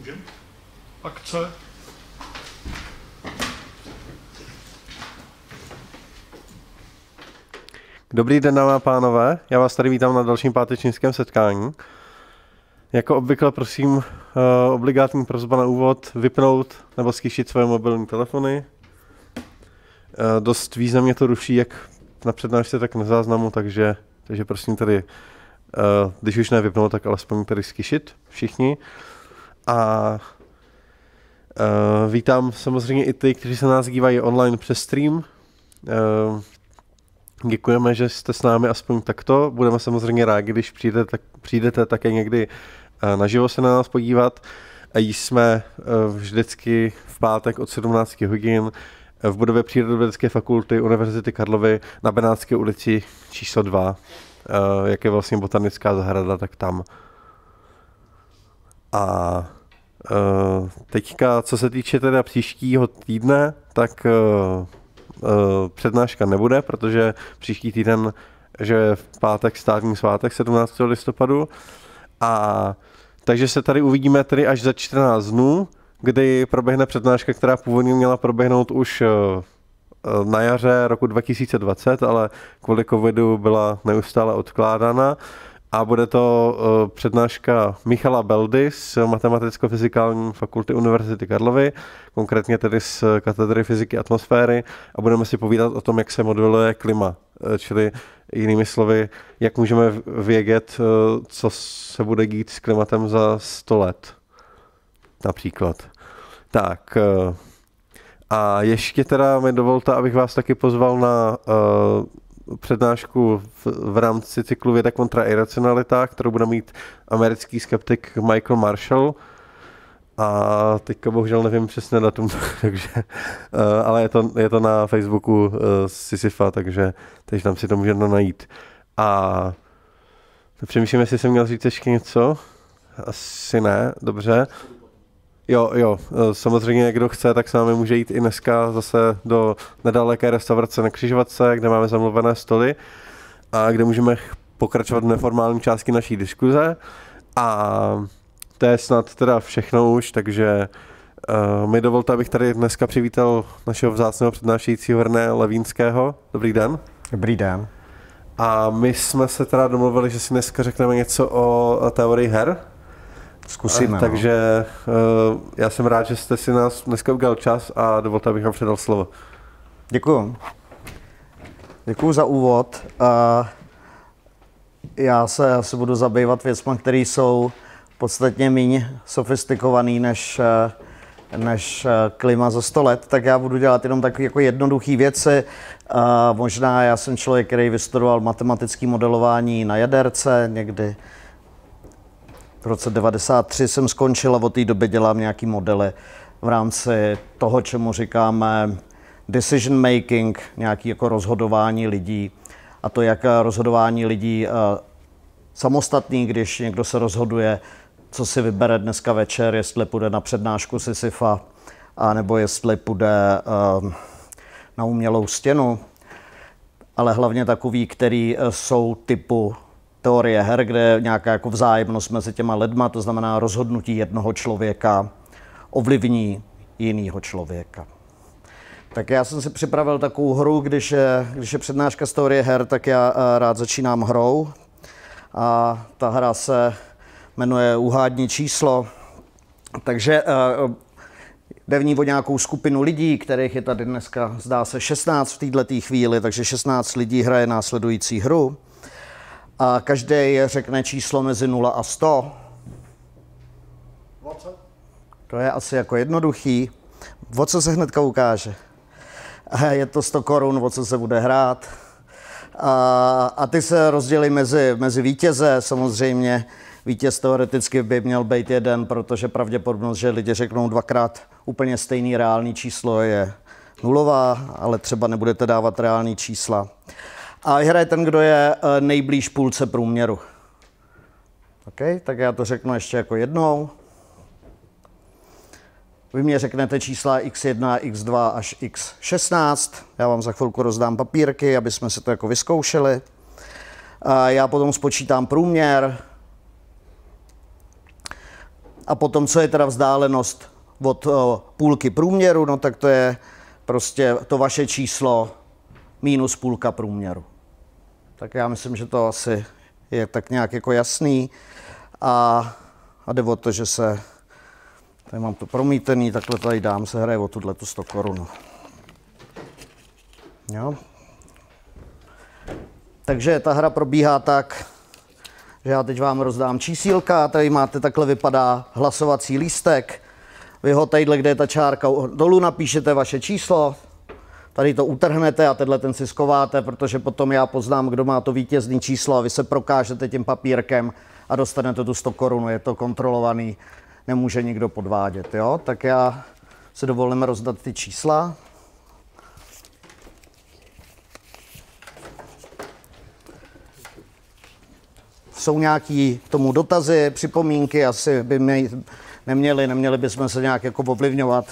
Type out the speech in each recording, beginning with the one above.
Můžeme? Akce. Dobrý den, dámy a pánové. Já vás tady vítám na dalším pátečnickém setkání. Jako obvykle prosím obligátní prosba na úvod vypnout nebo ztišit svoje mobilní telefony. Dost významně to ruší jak na přednášce, tak na záznamu, takže prosím tady, když už nevypnout, tak alespoň tady ztišit všichni. A vítám samozřejmě i ty, kteří se nás dívají online přes stream. Děkujeme, že jste s námi aspoň takto. Budeme samozřejmě rádi, když přijdete také někdy naživo se na nás podívat. Jsme vždycky v pátek od 17 hodin v budově Přírodovědecké fakulty Univerzity Karlovy na Benátské ulici číslo 2. Jak je vlastně botanická zahrada, tak tam. A teďka, co se týče teda příštího týdne, tak přednáška nebude, protože příští týden, že je v pátek státní svátek 17. listopadu. A takže se tady uvidíme tedy až za 14 dnů, kdy proběhne přednáška, která původně měla proběhnout už na jaře roku 2020, ale kvůli covidu byla neustále odkládána. A bude to přednáška Michala Beldy z Matematicko-fyzikální fakulty Univerzity Karlovy, konkrétně tedy z katedry fyziky atmosféry, a budeme si povídat o tom, jak se modeluje klima, čili jinými slovy, jak můžeme vědět, co se bude dít s klimatem za 100 let, například. Tak, a ještě teda mi dovolte, abych vás taky pozval na přednášku v rámci cyklu Věda kontra iracionalita, kterou bude mít americký skeptik Michael Marshall. A teďka bohužel nevím přesně datum, takže, ale je to na Facebooku Sisyfa, takže tam si to můžete najít. A přemýšlím, jestli jsem měl říct ještě něco. Asi ne, dobře. Jo, samozřejmě kdo chce, tak s námi může jít i dneska zase do nedaleké restaurace na Křižovatce, kde máme zamluvené stoly a kde můžeme pokračovat v neformální části naší diskuze. A to je snad teda všechno už, takže mi dovolte, abych tady dneska přivítal našeho vzácného přednášejícího René Levínského. Dobrý den. Dobrý den. A my jsme se teda domluvili, že si dneska řekneme něco o teorii her. Zkusíme. Takže já jsem rád, že jste si nás dneska udělal čas a dovolte, abych vám předal slovo. Děkuju. Děkuju za úvod. Já se asi budu zabývat věcmi, které jsou podstatně méně sofistikovaný než klima za 100 let, tak já budu dělat jenom takové jako jednoduché věci. Možná já jsem člověk, který vystudoval matematické modelování na jaderce, někdy v roce 1993 jsem skončil a od té doby dělám nějaký modely v rámci toho, čemu říkáme decision making, nějaký jako rozhodování lidí. A to jak rozhodování lidí samostatný, když někdo se rozhoduje, co si vybere dneska večer, jestli půjde na přednášku Sisyfa, nebo jestli půjde na umělou stěnu. Ale hlavně takový, který jsou typu teorie her, kde je nějaká jako vzájemnost mezi těma lidma, to znamená rozhodnutí jednoho člověka ovlivní jiného člověka. Tak já jsem si připravil takovou hru, když je přednáška z teorie her, tak já rád začínám hrou. A ta hra se jmenuje Uhádni číslo. Takže jde v ní o nějakou skupinu lidí, kterých je tady dneska, zdá se, 16 v této chvíli, takže 16 lidí hraje následující hru. A každý řekne číslo mezi 0 a 100. 20. To je asi jako jednoduchý. O co se hnedka ukáže? Je to 100 korun, o co se bude hrát. A ty se rozdělí mezi vítěze. Samozřejmě vítěz teoreticky by měl být jeden, protože pravděpodobnost, že lidi řeknou dvakrát úplně stejný reálný číslo, je nulová, ale třeba nebudete dávat reální čísla. A vyhraje ten, kdo je nejblíž půlce průměru. Okay, tak já to řeknu ještě jako jednou. Vy mě řeknete čísla x1, x2 až x16. Já vám za chvilku rozdám papírky, aby jsme si to jako vyzkoušeli. Já potom spočítám průměr. A potom, co je teda vzdálenost od půlky průměru, no tak to je prostě to vaše číslo minus půlka průměru. Tak já myslím, že to asi je tak nějak jako jasný. A jde o to, že se, tady mám to promítený, takhle tady dám, se hraje o tuto 100 korun. Jo. Takže ta hra probíhá tak, že já teď vám rozdám čísílka, tady máte, takhle vypadá hlasovací lístek. Vy ho tadyhle, kde je ta čárka dolů, napíšete vaše číslo, tady to utrhnete a tenhle ten si skováte, protože potom já poznám, kdo má to vítězné číslo a vy se prokážete tím papírkem a dostanete tu 100 korun, je to kontrolovaný, nemůže nikdo podvádět, jo? Tak já si dovolím rozdat ty čísla. Jsou nějaký k tomu dotazy, připomínky, asi by neměli bychom se nějak jako ovlivňovat.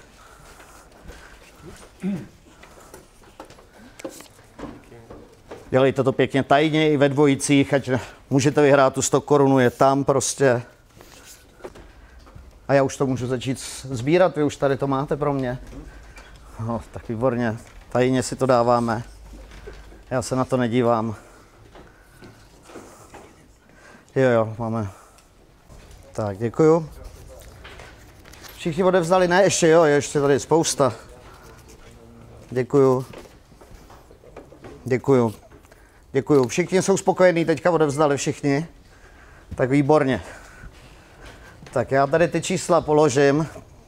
Dělejte to pěkně tajně i ve dvojicích, ať můžete vyhrát tu 100 korun, je tam prostě. A já už to můžu začít sbírat, vy už tady to máte pro mě. No, tak výborně, tajně si to dáváme. Já se na to nedívám. Jo, máme. Tak, děkuju. Všichni odevzdali, ne, ještě jo, ještě tady spousta. Děkuju. Děkuju. Děkuju. Všichni jsou spokojení, teďka odevzdali všichni. Tak výborně. Tak já tady ty čísla položím.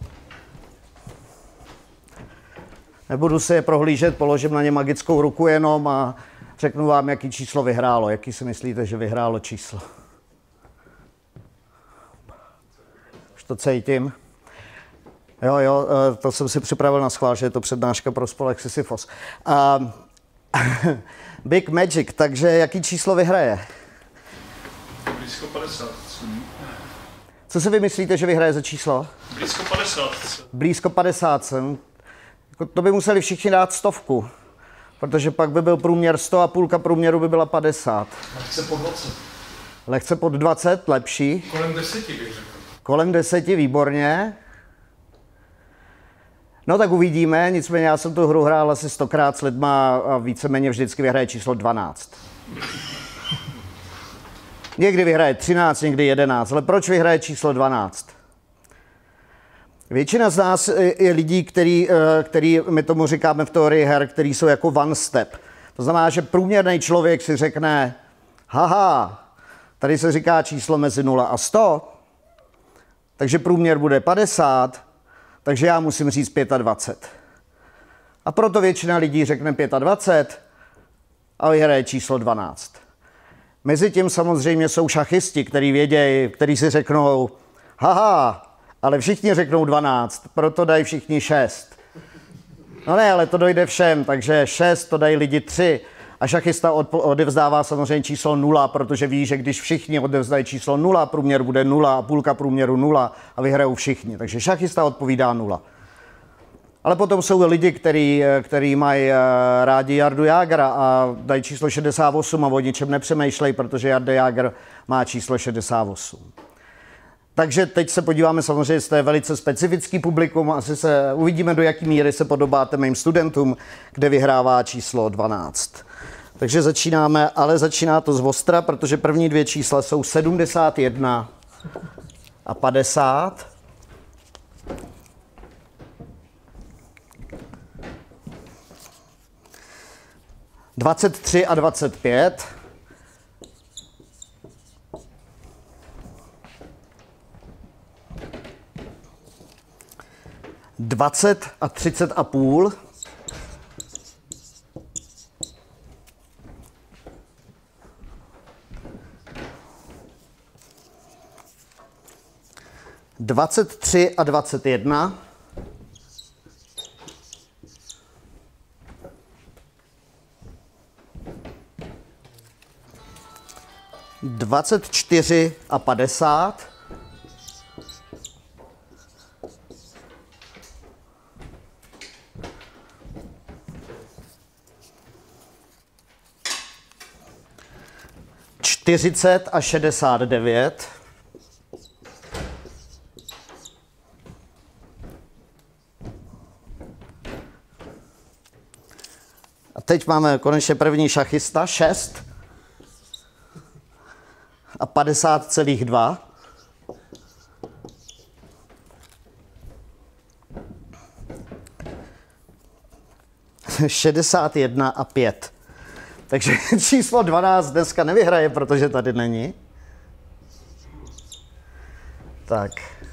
Nebudu si je prohlížet, položím na ně magickou ruku jenom a řeknu vám, jaký číslo vyhrálo. Jaký si myslíte, že vyhrálo číslo? Už to cítím. Jo, to jsem si připravil na schvál, že je to přednáška pro spolek Sisyfos. Big Magic, takže jaký číslo vyhraje? Blízko 50. Co si vy myslíte, že vyhraje za číslo? Blízko 50. Blízko 50. To by museli všichni dát 100, protože pak by byl průměr 100 a půlka průměru by byla 50. Lehce pod 20. Lehce pod 20, lepší. Kolem 10 bych řekl. Kolem 10, výborně. No tak uvidíme, nicméně já jsem tu hru hrál asi 100krát s lidma a víceméně vždycky vyhraje číslo 12. Někdy vyhraje 13, někdy 11, ale proč vyhraje číslo 12? Většina z nás je lidí, který my tomu říkáme v teorii her, který jsou jako one step. To znamená, že průměrný člověk si řekne, haha, tady se říká číslo mezi 0 a 100, takže průměr bude 50, takže já musím říct 25. A proto většina lidí řekne 25 a vyhraje číslo 12. Mezitím samozřejmě jsou šachisti, který vědějí, který si řeknou, haha, ale všichni řeknou 12, proto dají všichni 6. No ne, ale to dojde všem, takže 6 to dají lidi 3. A šachista odevzdává samozřejmě číslo 0, protože ví, že když všichni odevzdají číslo 0, průměr bude 0 a půlka průměru 0 a vyhrajou všichni. Takže šachista odpovídá 0. Ale potom jsou lidi, kteří mají rádi Jardu Jágra a dají číslo 68 a o ničem nepřemýšlejí, protože Jarda Jágr má číslo 68. Takže teď se podíváme, samozřejmě, že to je velice specifický publikum, asi se uvidíme, do jaké míry se podobáte mým studentům, kde vyhrává číslo 12. Takže začínáme, ale začíná to z ostra, protože první dvě čísla jsou 71 a 50. (23) a 25. (20) a 30,5. (23) a 21. 24 a 50. 40 a 69. teď máme konečně první šachista, 6 a 50,2. (61 a 5). Takže číslo 12 dneska nevyhraje, protože tady není. Tak.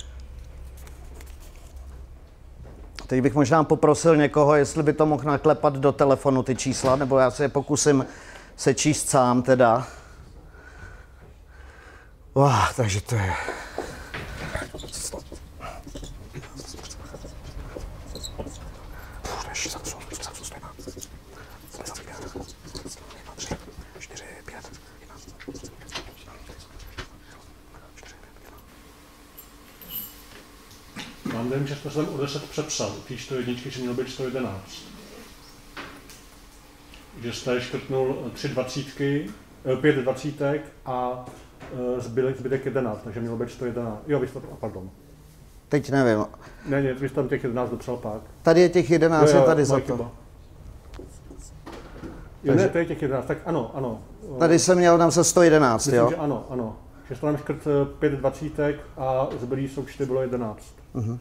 Teď bych možná poprosil někoho, jestli by to mohl naklepat do telefonu ty čísla, nebo já se je pokusím sečíst sám teda. Takže to je... Mám dojem, že jsem o 10 přepsal, ty 101, že mělo být 111. Že jste škrtnul 5 dvacítek a zbytek 11, takže mělo být 111. Jo, vy jste to, pardon. Teď nevím. Ne, vy jste tam těch 11 dopsal pak. Tady je těch 11, je tady za to. Jo, ne, to je těch 11, tak ano. Tady jsem měl tam se 111, myslím, jo? Že ano. Že jste tam škrt 5 dvacítek a zbylý součty bylo 11. Uh-huh.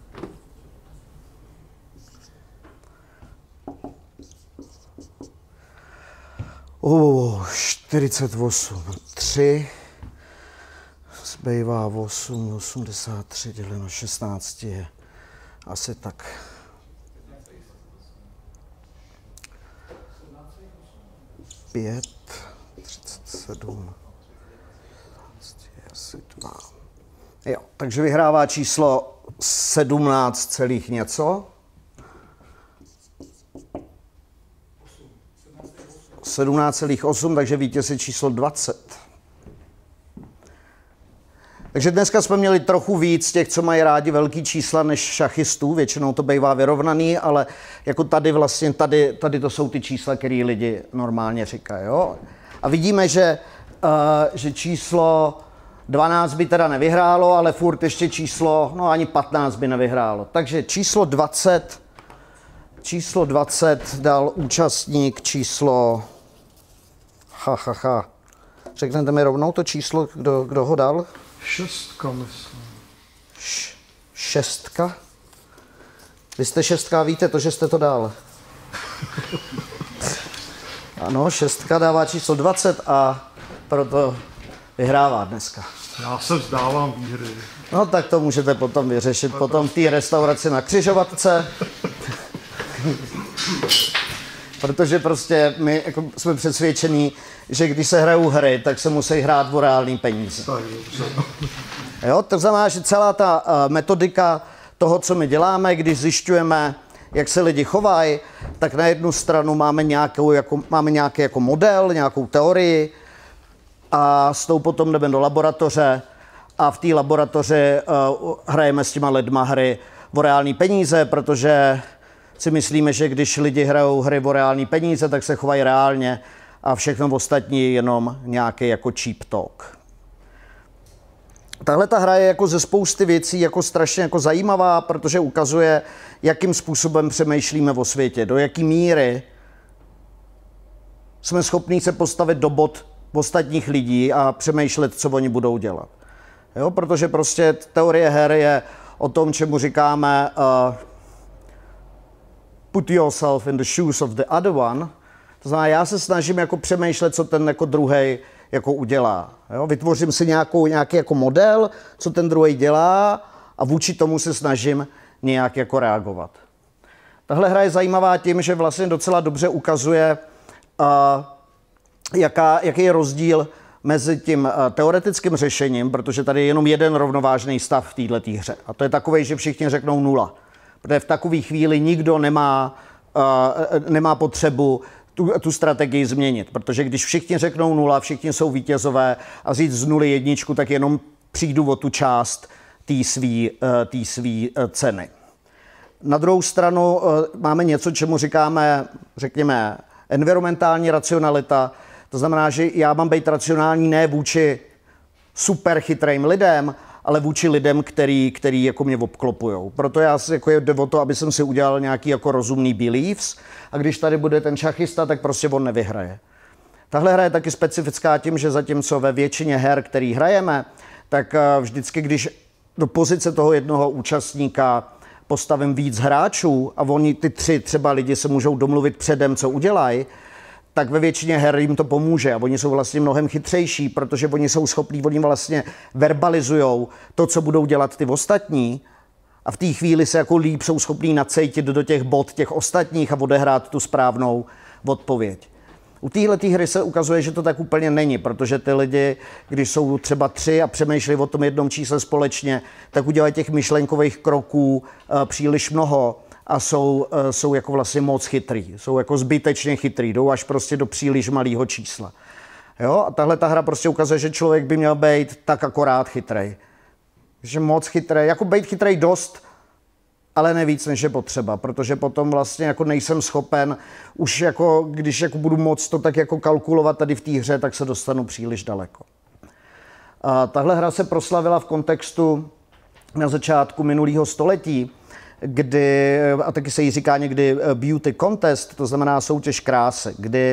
48, 3, zbývá 8, 83 děleno 16 je asi tak. Pět, 37, asi 2. Jo, takže vyhrává číslo 17 celých něco. 17,8, takže vítěz je číslo 20. Takže dneska jsme měli trochu víc těch, co mají rádi velký čísla, než šachistů. Většinou to bývá vyrovnaný, ale jako tady vlastně, tady to jsou ty čísla, které lidi normálně říkají. Jo? A vidíme, že číslo 12 by teda nevyhrálo, ale furt ještě číslo, no ani 15 by nevyhrálo. Takže číslo 20 dal účastník číslo... Řeknete mi rovnou to číslo, kdo ho dal? 6, myslím. 6? Vy jste 6, víte to, že jste to dal. Ano, 6 dává číslo 20 a proto vyhrává dneska. Já se vzdávám výhry. No tak to můžete potom vyřešit potom v té restauraci na Křižovatce. Protože prostě my jako jsme přesvědčení, že když se hrajou hry, tak se musí hrát o reální peníze. Jo, to znamená, že celá ta metodika toho, co my děláme, když zjišťujeme, jak se lidi chovají, tak na jednu stranu máme nějaký jako model, nějakou teorii a s tou potom jdeme do laboratoře a v té laboratoři hrajeme s těma lidma hry o reální peníze, protože si myslíme, že když lidi hrajou hry o reální peníze, tak se chovají reálně a všechno ostatní je jenom nějaký jako cheap talk. Tahle ta hra je jako ze spousty věcí jako strašně jako zajímavá, protože ukazuje, jakým způsobem přemýšlíme o světě, do jaký míry jsme schopní se postavit do bod ostatních lidí a přemýšlet, co oni budou dělat. Jo, protože prostě teorie her je o tom, čemu říkáme put yourself in the shoes of the other one. To znamená, já se snažím jako přemýšlet, co ten jako druhej jako udělá. Jo? Vytvořím si nějaký jako model, co ten druhej dělá a vůči tomu se snažím nějak jako reagovat. Tahle hra je zajímavá tím, že vlastně docela dobře ukazuje, jaký je rozdíl mezi tím teoretickým řešením, protože tady je jenom jeden rovnovážný stav v této hře. A to je takový, že všichni řeknou 0. Protože v takové chvíli nikdo nemá potřebu tu strategii změnit. Protože když všichni řeknou 0, všichni jsou vítězové a říct z 0 1, tak jenom přijdu o tu část té svý ceny. Na druhou stranu máme něco, čemu říkáme, řekněme, environmentální racionalita. To znamená, že já mám být racionální ne vůči super chytrým lidem, ale vůči lidem, který jako mě obklopujou. Proto já si jako jde o to, aby jsem si udělal nějaký jako rozumný beliefs a když tady bude ten šachista, tak prostě on nevyhraje. Tahle hra je taky specifická tím, že zatímco ve většině her, který hrajeme, tak vždycky, když do pozice toho jednoho účastníka postavím víc hráčů a oni ty 3 třeba lidi se můžou domluvit předem, co udělají, tak ve většině her jim to pomůže a oni jsou vlastně mnohem chytřejší, protože oni jsou schopní, oni vlastně verbalizujou to, co budou dělat ty ostatní a v té chvíli se jako líp jsou schopní nacejtit do těch bod těch ostatních a odehrát tu správnou odpověď. U téhletý hry se ukazuje, že to tak úplně není, protože ty lidi, když jsou třeba 3 a přemýšlí o tom jednom čísle společně, tak udělají těch myšlenkových kroků příliš mnoho a jsou jako vlastně moc chytrý, jsou jako zbytečně chytrý, jdou až prostě do příliš malého čísla. Jo? A tahle ta hra prostě ukazuje, že člověk by měl být tak akorát chytrej. Že moc chytrej, jako být chytrej dost, ale ne víc, než je potřeba, protože potom vlastně jako nejsem schopen, už jako, když jako budu moc to tak jako kalkulovat tady v té hře, tak se dostanu příliš daleko. A tahle hra se proslavila v kontextu na začátku minulého století, kdy, a taky se jí říká někdy beauty contest, to znamená soutěž krásy, kdy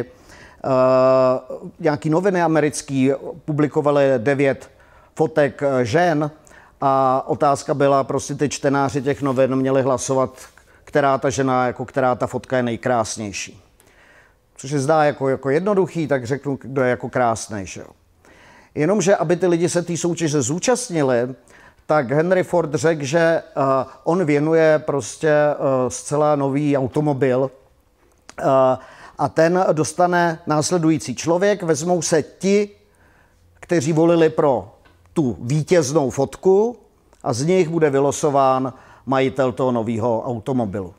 nějaký noviny americký publikovaly 9 fotek žen a otázka byla, prostě ty čtenáři těch novin měli hlasovat, která ta žena, jako která ta fotka je nejkrásnější. Což se zdá jako jednoduchý, tak řeknu, kdo je jako krásnej. Že jo? Jenomže, aby ty lidi se té soutěže zúčastnili, tak Henry Ford řekl, že on věnuje prostě zcela nový automobil a ten dostane následující člověk. Vezmou se ti, kteří volili pro tu vítěznou fotku a z nich bude vylosován majitel toho nového automobilu.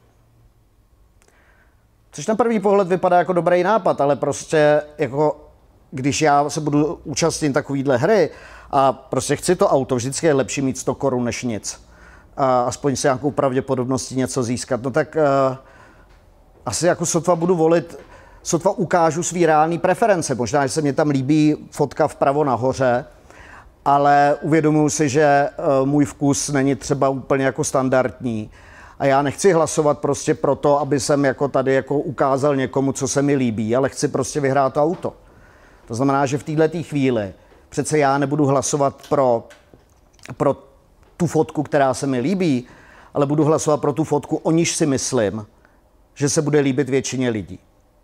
Což na první pohled vypadá jako dobrý nápad, ale prostě jako když já se budu účastnit takovýhle hry a prostě chci to auto, vždycky je lepší mít 100 korun než nic. A aspoň si nějakou pravděpodobností něco získat. No tak asi jako sotva budu volit, sotva ukážu svý reální preference. Možná, že se mě tam líbí fotka vpravo nahoře, ale uvědomuji si, že můj vkus není třeba úplně jako standardní. A já nechci hlasovat prostě proto, aby jsem jako tady jako ukázal někomu, co se mi líbí, ale chci prostě vyhrát to auto. To znamená, že v této chvíli přece já nebudu hlasovat pro tu fotku, která se mi líbí, ale budu hlasovat pro tu fotku, o níž si myslím, že se bude líbit většině lidí.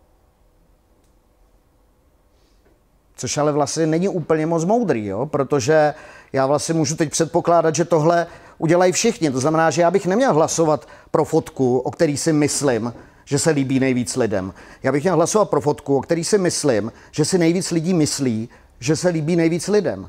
Což ale vlastně není úplně moc moudrý, jo? Protože já vlastně můžu teď předpokládat, že tohle udělají všichni. To znamená, že já bych neměl hlasovat pro fotku, o který si myslím, že se líbí nejvíc lidem. Já bych měl hlasovat pro fotku, o který si myslím, že si nejvíc lidí myslí, že se líbí nejvíc lidem.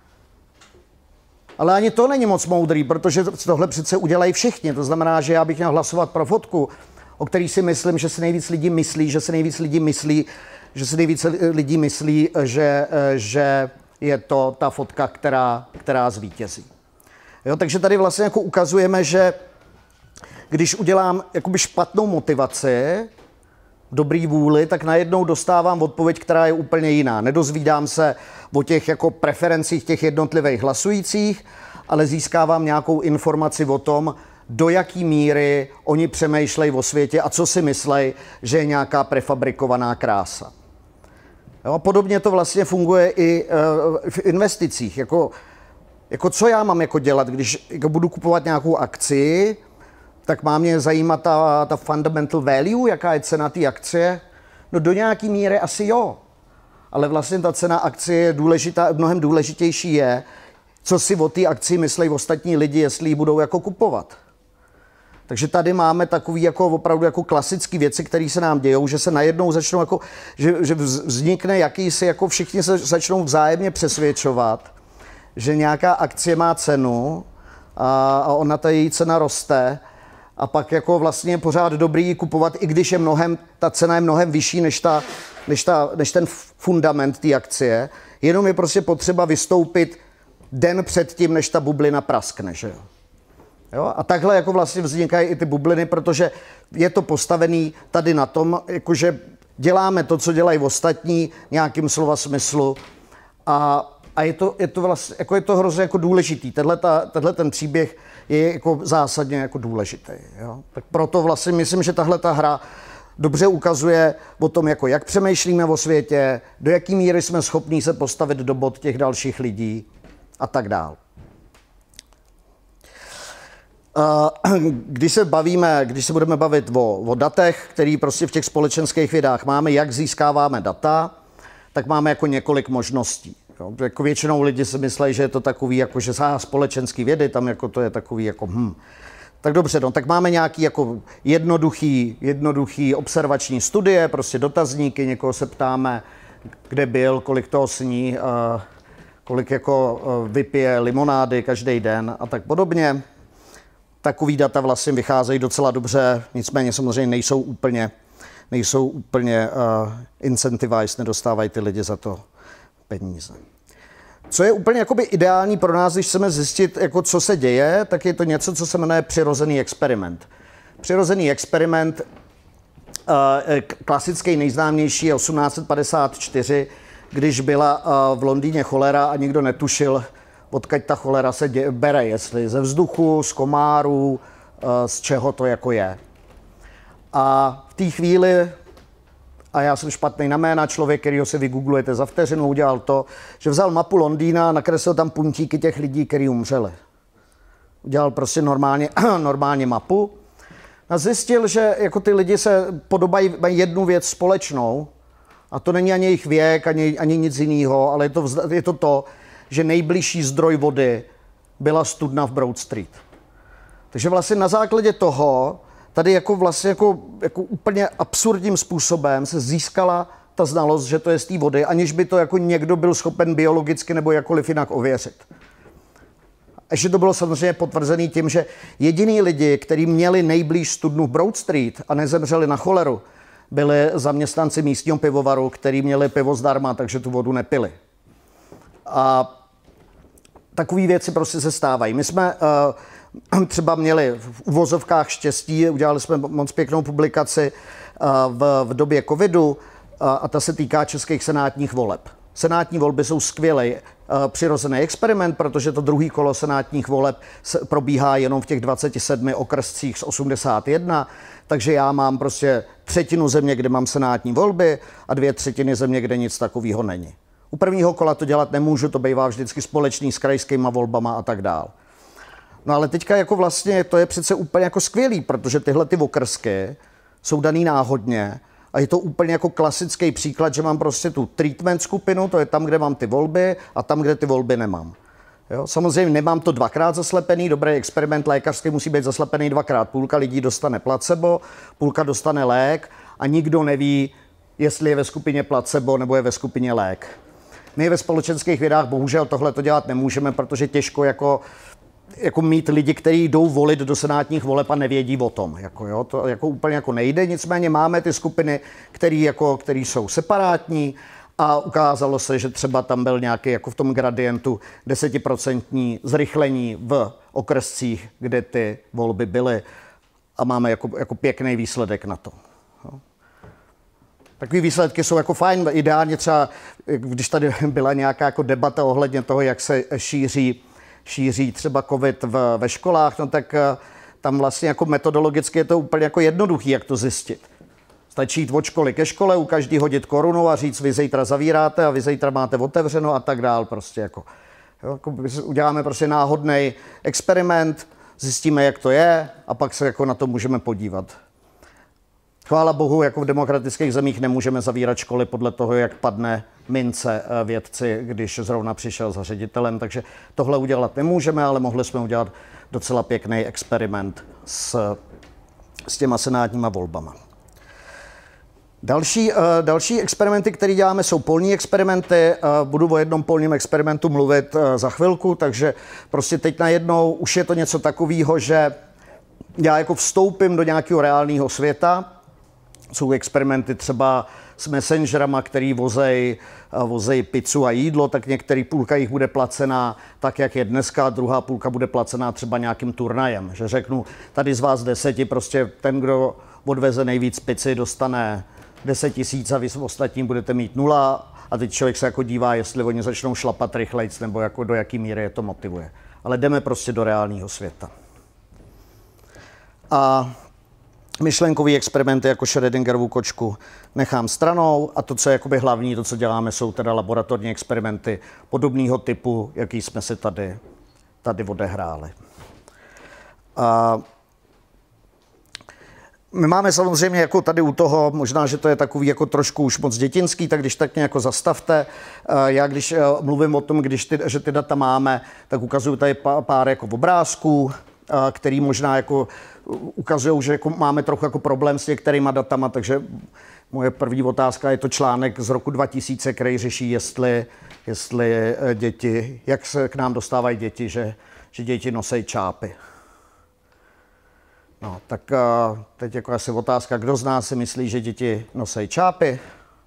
Ale ani to není moc moudrý, protože tohle přece udělají všichni. To znamená, že já bych měl hlasovat pro fotku, o který si myslím, že si nejvíc lidí myslí, že si nejvíc lidí myslí, že si nejvíc lidí myslí, že je to ta fotka, která zvítězí. Jo, takže tady vlastně jako ukazujeme, že když udělám jakoby špatnou motivaci, dobrý vůli, tak najednou dostávám odpověď, která je úplně jiná. Nedozvídám se o těch jako preferencích těch jednotlivých hlasujících, ale získávám nějakou informaci o tom, do jaký míry oni přemýšlejí o světě a co si myslejí, že je nějaká prefabrikovaná krása. Jo, podobně to vlastně funguje i v investicích. Jako co já mám jako dělat, když jako budu kupovat nějakou akci, tak má mě zajímat ta fundamental value, jaká je cena té akcie? No do nějaký míry asi jo. Ale vlastně ta cena akcie je důležitá, mnohem důležitější je, co si o té akci myslejí ostatní lidi, jestli ji budou jako kupovat. Takže tady máme takový jako opravdu jako klasické věci, které se nám dějou, že se najednou začnou jako, že vznikne jakýsi, jako všichni se začnou vzájemně přesvědčovat, že nějaká akcie má cenu a ona ta její cena roste a pak jako vlastně je pořád dobrý ji kupovat, i když je ta cena je mnohem vyšší než ten fundament té akcie, jenom je prostě potřeba vystoupit den před tím, než ta bublina praskne, že jo. Jo? A takhle jako vlastně vznikají i ty bubliny, protože je to postavený tady na tom, jakože děláme to, co dělají ostatní, nějakým slova smyslu a A je to vlastně, jako je to hrozně jako důležitý. Tenhle ten příběh je jako zásadně jako důležitý. Jo? Tak proto vlastně myslím, že tahle ta hra dobře ukazuje o tom, jako jak přemýšlíme o světě, do jaký míry jsme schopní se postavit do bod těch dalších lidí a tak dál. Když se budeme bavit o datech, který prostě v těch společenských vědách máme, jak získáváme data, tak máme jako několik možností. Jo. Jako většinou lidi si myslí, že je to takový, jako že společenský vědy, tam jako to je takový jako Tak dobře, no, tak máme nějaký jako jednoduchý observační studie, prostě dotazníky, někoho se ptáme, kde byl, kolik toho sní, kolik jako vypije limonády každý den a tak podobně. Takový data vlastně vycházejí docela dobře, nicméně samozřejmě nejsou úplně incentivized, nedostávají ty lidi za to peníze. Co je úplně jakoby ideální pro nás, když chceme zjistit, jako co se děje, tak je to něco, co se jmenuje přirozený experiment. Přirozený experiment, klasický nejznámější je 1854, když byla v Londýně cholera a nikdo netušil, odkud ta cholera se bere, jestli ze vzduchu, z komárů, z čeho to jako je. A v té chvíli, a já jsem špatný na jména, člověk, kterýho si vygooglujete za vteřinu, udělal to, že vzal mapu Londýna a nakreslil tam puntíky těch lidí, kteří umřeli. Udělal prostě normálně mapu a zjistil, že jako ty lidi se podobají, mají jednu věc společnou a to není ani jejich věk, ani nic jiného, ale je to, že nejbližší zdroj vody byla studna v Broad Street. Takže vlastně na základě toho tady jako vlastně jako úplně absurdním způsobem se získala ta znalost, že to je z té vody, aniž by to jako někdo byl schopen biologicky nebo jakkoliv jinak ověřit. Ještě to bylo samozřejmě potvrzený tím, že jediný lidi, kteří měli nejblíž studnu v Broad Street a nezemřeli na choleru, byli zaměstnanci místního pivovaru, kteří měli pivo zdarma, takže tu vodu nepili. A takové věci prostě se stávají. My jsme třeba měli v uvozovkách štěstí, udělali jsme moc pěknou publikaci v době covidu a ta se týká českých senátních voleb. Senátní volby jsou skvělý přirozený experiment, protože to druhý kolo senátních voleb probíhá jenom v těch 27 okrscích z 81, takže já mám prostě třetinu země, kde mám senátní volby a 2/3 země, kde nic takového není. U prvního kola to dělat nemůžu, to bývá vždycky společný s krajskýma volbama a tak dál. No ale teďka jako vlastně to je přece úplně jako skvělý, protože tyhle ty okrsky jsou daný náhodně a je to úplně jako klasický příklad, že mám prostě tu treatment skupinu, to je tam, kde mám ty volby a tam, kde ty volby nemám. Jo? Samozřejmě nemám to dvakrát zaslepený, dobrý experiment lékařský musí být zaslepený dvakrát. Půlka lidí dostane placebo, půlka dostane lék a nikdo neví, jestli je ve skupině placebo nebo je ve skupině lék. My ve společenských vědách bohužel tohle to dělat nemůžeme, protože těžko jako mít lidi, kteří jdou volit do senátních voleb a nevědí o tom. To jako úplně jako nejde, nicméně máme ty skupiny, které jsou separátní a ukázalo se, že třeba tam byl nějaký jako v tom gradientu 10% zrychlení v okrscích, kde ty volby byly a máme jako pěkný výsledek na to. Takové výsledky jsou jako fajn, ideálně třeba, když tady byla nějaká jako debata ohledně toho, jak se šíří třeba covid ve školách, no tak tam vlastně jako metodologicky je to úplně jako jednoduchý, jak to zjistit. Stačí jít od školy ke škole, u každý hodit korunu a říct, vy zítra zavíráte a vy zítra máte otevřeno a tak dál prostě jako. Uděláme prostě náhodný experiment, zjistíme, jak to je a pak se jako na to můžeme podívat. Chvála bohu, jako v demokratických zemích nemůžeme zavírat školy podle toho, jak padne mince vědci, když zrovna přišel za ředitelem, takže tohle udělat nemůžeme, ale mohli jsme udělat docela pěkný experiment s těma senátníma volbama. Další experimenty, které děláme, jsou polní experimenty. Budu o jednom polním experimentu mluvit za chvilku, takže prostě teď najednou už je to něco takového, že já jako vstoupím do nějakého reálného světa. Jsou experimenty třeba s messengerama, který vozejí pizzu a jídlo, tak některý půlka jich bude placená tak, jak je dneska, druhá půlka bude placená třeba nějakým turnajem. Že řeknu, tady z vás 10, prostě ten, kdo odveze nejvíc pici, dostane 10 000 a vy ostatní budete mít 0 A teď člověk se jako dívá, jestli oni začnou šlapat rychlejc, nebo jako do jaký míry je to motivuje. Ale jdeme prostě do reálného světa. A myšlenkový experimenty jako Schrödingerovu kočku nechám stranou a to, co je jakoby hlavní, to, co děláme, jsou teda laboratorní experimenty podobného typu, jaký jsme si tady odehráli. A my máme samozřejmě jako tady u toho, možná, že to je takový jako trošku už moc dětinský, tak když tak mě jako zastavte. Já když mluvím o tom, že ty data máme, tak ukazuju tady pár jako obrázků, který možná jako ukazují, že jako máme trochu jako problém s některýma datama, takže moje první otázka je to článek z roku 2000, který řeší, jestli děti, jak se k nám dostávají děti, že děti nosejí čápy. No, tak teď jako asi otázka, kdo z nás si myslí, že děti nosejí čápy?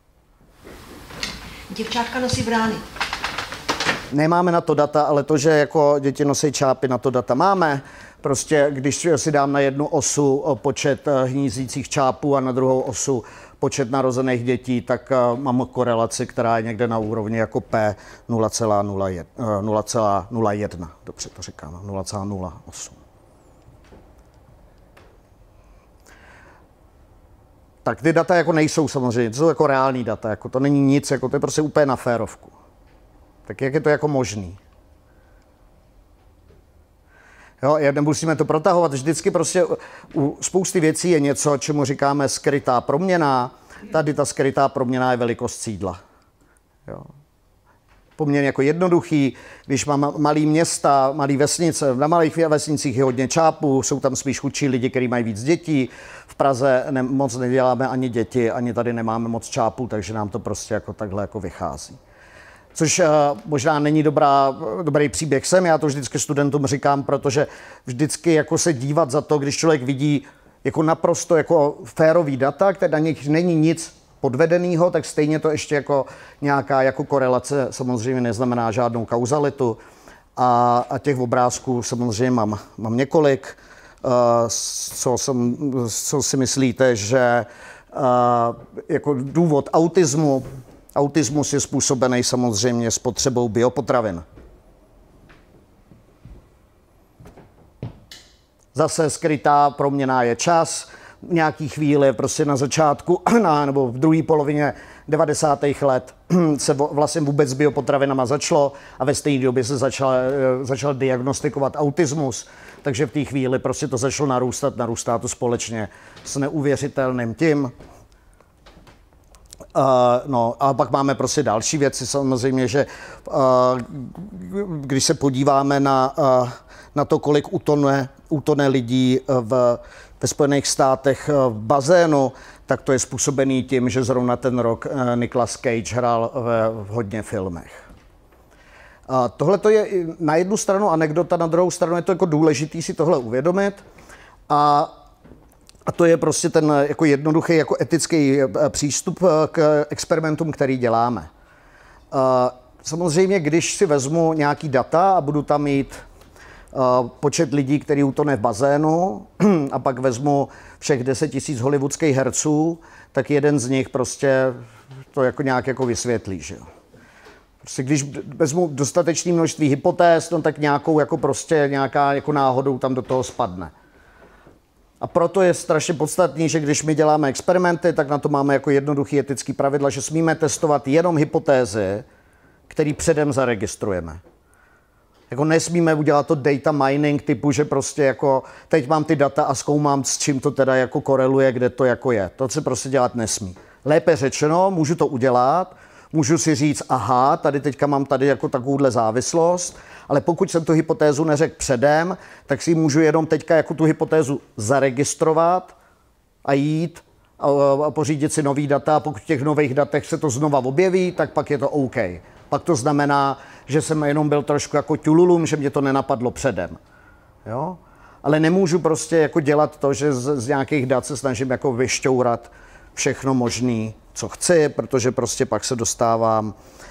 Děvčátka nosí brány. Nemáme na to data, ale to, že jako děti nosí čápy, na to data máme. Prostě když si dám na jednu osu počet hnízdících čápů a na druhou osu počet narozených dětí, tak mám korelaci, která je někde na úrovni jako P 0,01. Dobře to říkám, 0,08. Tak ty data jako nejsou samozřejmě, to jsou jako reální data, jako to není nic, jako to je prostě úplně na férovku. Tak jak je to jako možný? Jo, nemusíme to protahovat, vždycky prostě u spousty věcí je něco, čemu říkáme skrytá proměna. Tady ta skrytá proměna je velikost sídla. Jo. Poměrně jako jednoduchý, když mám malý města, malý vesnice, na malých vesnicích je hodně čápů, jsou tam spíš chudší lidi, kteří mají víc dětí. V Praze moc neděláme ani děti, ani tady nemáme moc čápů, takže nám to prostě jako takhle jako vychází. Což možná není dobrý příběh sem, já to vždycky studentům říkám, protože vždycky jako se dívat za to, když člověk vidí jako naprosto jako férový data, které na nich není nic podvedenýho, tak stejně to ještě jako nějaká jako korelace samozřejmě neznamená žádnou kauzalitu. A těch obrázků samozřejmě mám několik. Co si myslíte, že jako důvod autismus je způsobený samozřejmě spotřebou biopotravin. Zase skrytá proměna je čas. V nějaký chvíli, prostě na začátku nebo v druhé polovině 90. let se vlastně vůbec s biopotravinama začalo a ve stejné době se začal diagnostikovat autismus. Takže v té chvíli prostě to začalo narůstá to společně s neuvěřitelným tím. No a pak máme prostě další věci, samozřejmě, že když se podíváme na to, kolik utone lidí ve Spojených státech v bazénu, tak to je způsobený tím, že zrovna ten rok Nicolas Cage hrál v hodně filmech. Tohle to je na jednu stranu anekdota, na druhou stranu je to jako důležitý si tohle uvědomit. A to je prostě ten jako jednoduchý jako etický přístup k experimentům, který děláme. Samozřejmě, když si vezmu nějaký data a budu tam mít počet lidí, který utone v bazénu a pak vezmu všech 10 000 hollywoodských herců, tak jeden z nich prostě to jako nějak jako vysvětlí, že jo. Prostě když vezmu dostatečné množství hypotéz, no tak nějakou jako prostě nějaká jako náhodou tam do toho spadne. A proto je strašně podstatný, že když my děláme experimenty, tak na to máme jako jednoduchý etický pravidla, že smíme testovat jenom hypotézy, které předem zaregistrujeme. Jako nesmíme udělat to data mining typu, že prostě jako teď mám ty data a zkoumám, s čím to teda jako koreluje, kde to jako je. To se prostě dělat nesmí. Lépe řečeno, můžu to udělat, můžu si říct, aha, tady teďka mám tady jako takovouhle závislost, ale pokud jsem tu hypotézu neřekl předem, tak si můžu jenom teďka jako tu hypotézu zaregistrovat a jít a pořídit si nový data. A pokud v těch nových datech se to znova objeví, tak pak je to OK. Pak to znamená, že jsem jenom byl trošku jako ťululum, že mě to nenapadlo předem. Jo? Ale nemůžu prostě jako dělat to, že z nějakých dat se snažím jako vyšťourat všechno možné, co chci, protože prostě pak se dostávám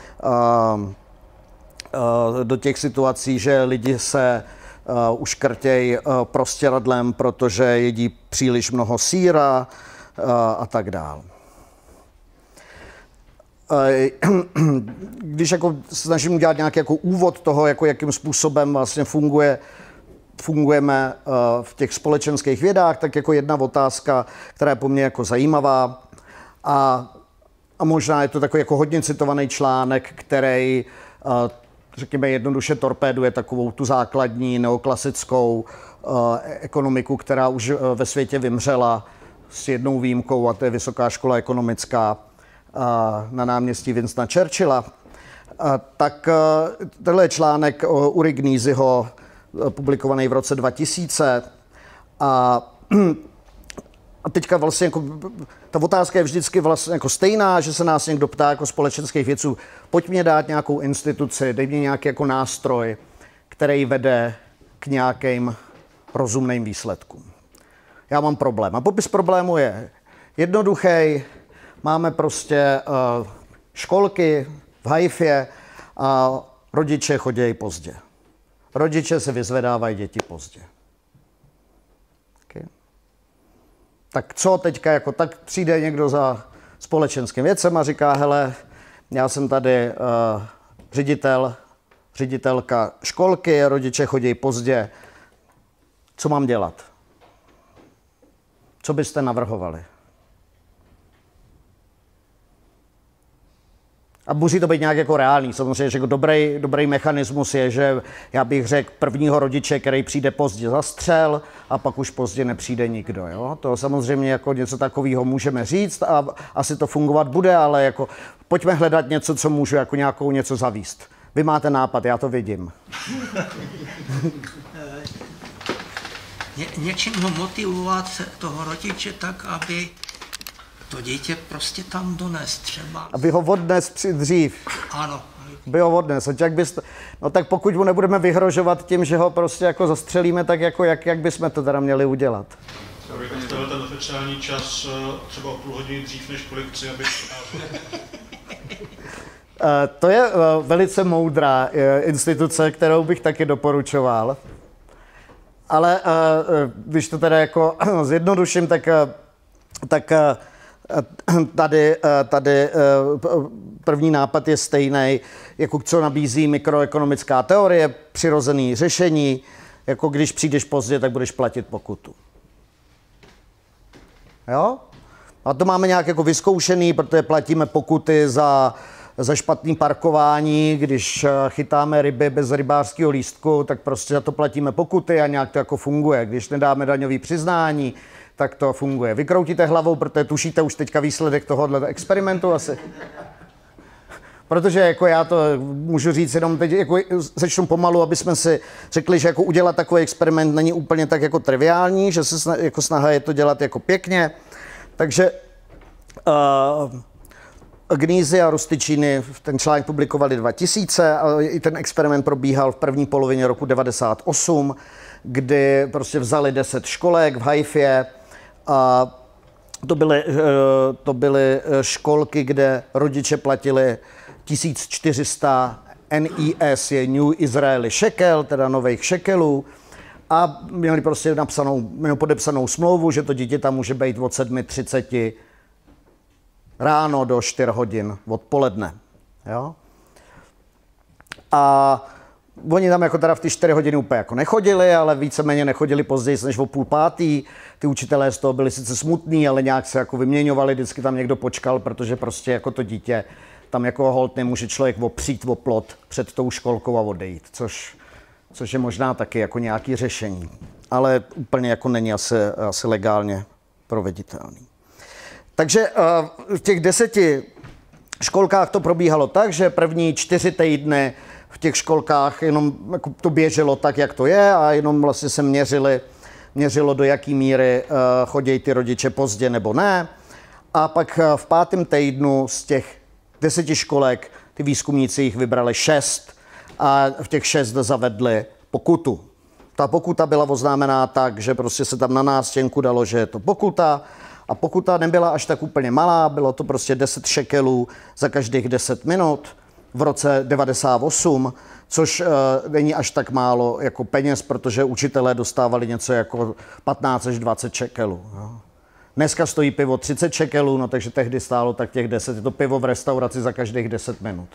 do těch situací, že lidi se uškrtějí prostěradlem, protože jedí příliš mnoho sýra a tak dál. když jako snažím udělat nějaký jako úvod toho, jako jakým způsobem vlastně fungujeme v těch společenských vědách, tak jako jedna otázka, která je po mně jako zajímavá a možná je to takový jako hodně citovaný článek, který řekněme jednoduše torpéduje takovou tu základní neoklasickou ekonomiku, která už ve světě vymřela s jednou výjimkou, a to je Vysoká škola ekonomická na náměstí Winstona Churchilla. Tak tenhle je článek Uri Gneezyho, publikovaný v roce 2000. A teďka vlastně jako, ta otázka je vždycky vlastně jako stejná, že se nás někdo ptá jako společenských vědců, pojď mě dát nějakou instituci, dej mě nějaký jako nástroj, který vede k nějakým rozumným výsledkům. Já mám problém. A popis problému je jednoduchý. Máme prostě školky v Haifě a rodiče chodí pozdě. Rodiče se vyzvedávají děti pozdě. Okay. Tak co teďka, jako tak přijde někdo za společenským věcem a říká, hele, já jsem tady ředitelka školky, rodiče chodí pozdě, co mám dělat? Co byste navrhovali? A musí to být nějak jako reálný. Samozřejmě, že jako dobrý mechanismus je, že já bych řekl prvního rodiče, který přijde pozdě, zastřel a pak už pozdě nepřijde nikdo. Jo? To samozřejmě jako něco takového můžeme říct a asi to fungovat bude, ale jako pojďme hledat něco, co můžu jako nějakou něco zavíst. Vy máte nápad, já to vidím. Něčím ho motivovat toho rodiče tak, aby to dítě prostě tam dones třeba. Aby ho odnes dřív. Ano. By ho odnes. No tak pokud mu nebudeme vyhrožovat tím, že ho prostě jako zastřelíme, tak jako jak bychom to teda měli udělat? Já bych nastavil ten oficiální čas třeba o půl hodiny dřív, než kolik chci, abych... To je velice moudrá instituce, kterou bych taky doporučoval. Ale když to teda jako zjednoduším, tak tady první nápad je stejný, jako co nabízí mikroekonomická teorie, přirozený řešení, jako když přijdeš pozdě, tak budeš platit pokutu. Jo? A to máme nějak jako vyzkoušený, protože platíme pokuty za špatný parkování, když chytáme ryby bez rybářského lístku, tak prostě za to platíme pokuty a nějak to jako funguje. Když nedáme daňový přiznání, tak to funguje. Vykroutíte hlavou, protože tušíte už teďka výsledek tohohle experimentu asi. Protože jako já to můžu říct jenom teď, jako začnu pomalu, aby jsme si řekli, že jako udělat takový experiment není úplně tak jako triviální, že se jako snaha je to dělat jako pěkně. Takže Gneezy a Rusticini ten článek publikovali 2000 a i ten experiment probíhal v první polovině roku 98, kdy prostě vzali 10 školek v Haifě a to byly školky, kde rodiče platili 1400 NIS, je New Israeli Shekel, teda nových šekelů, a měli prostě podepsanou smlouvu, že to dítě tam může být od 7:30 ráno do 4 hodin odpoledne. Jo? A oni tam jako teda v ty 4 hodiny úplně jako nechodili, ale víceméně nechodili později než o 4:30. Ty učitelé z toho byli sice smutní, ale nějak se jako vyměňovali, vždycky tam někdo počkal, protože prostě jako to dítě tam jako holt nemůže člověk opřít o plot před tou školkou a odejít, což je možná taky jako nějaký řešení, ale úplně jako není asi legálně proveditelný. Takže v těch 10 školkách to probíhalo tak, že první 4 týdny v těch školkách jenom jako to běželo tak, jak to je, a jenom vlastně se měřilo, do jaký míry chodí ty rodiče pozdě nebo ne. A pak v 5. týdnu z těch 10 školek ty výzkumníci jich vybrali 6 a v těch 6 zavedli pokutu. Ta pokuta byla oznámená tak, že prostě se tam na nástěnku dalo, že je to pokuta. A pokuta nebyla až tak úplně malá, bylo to prostě 10 šekelů za každých 10 minut v roce 98, což není až tak málo jako peněz, protože učitelé dostávali něco jako 15 až 20 šekelů. Jo. Dneska stojí pivo 30 šekelů, no takže tehdy stálo tak těch 10. Je to pivo v restauraci za každých 10 minut.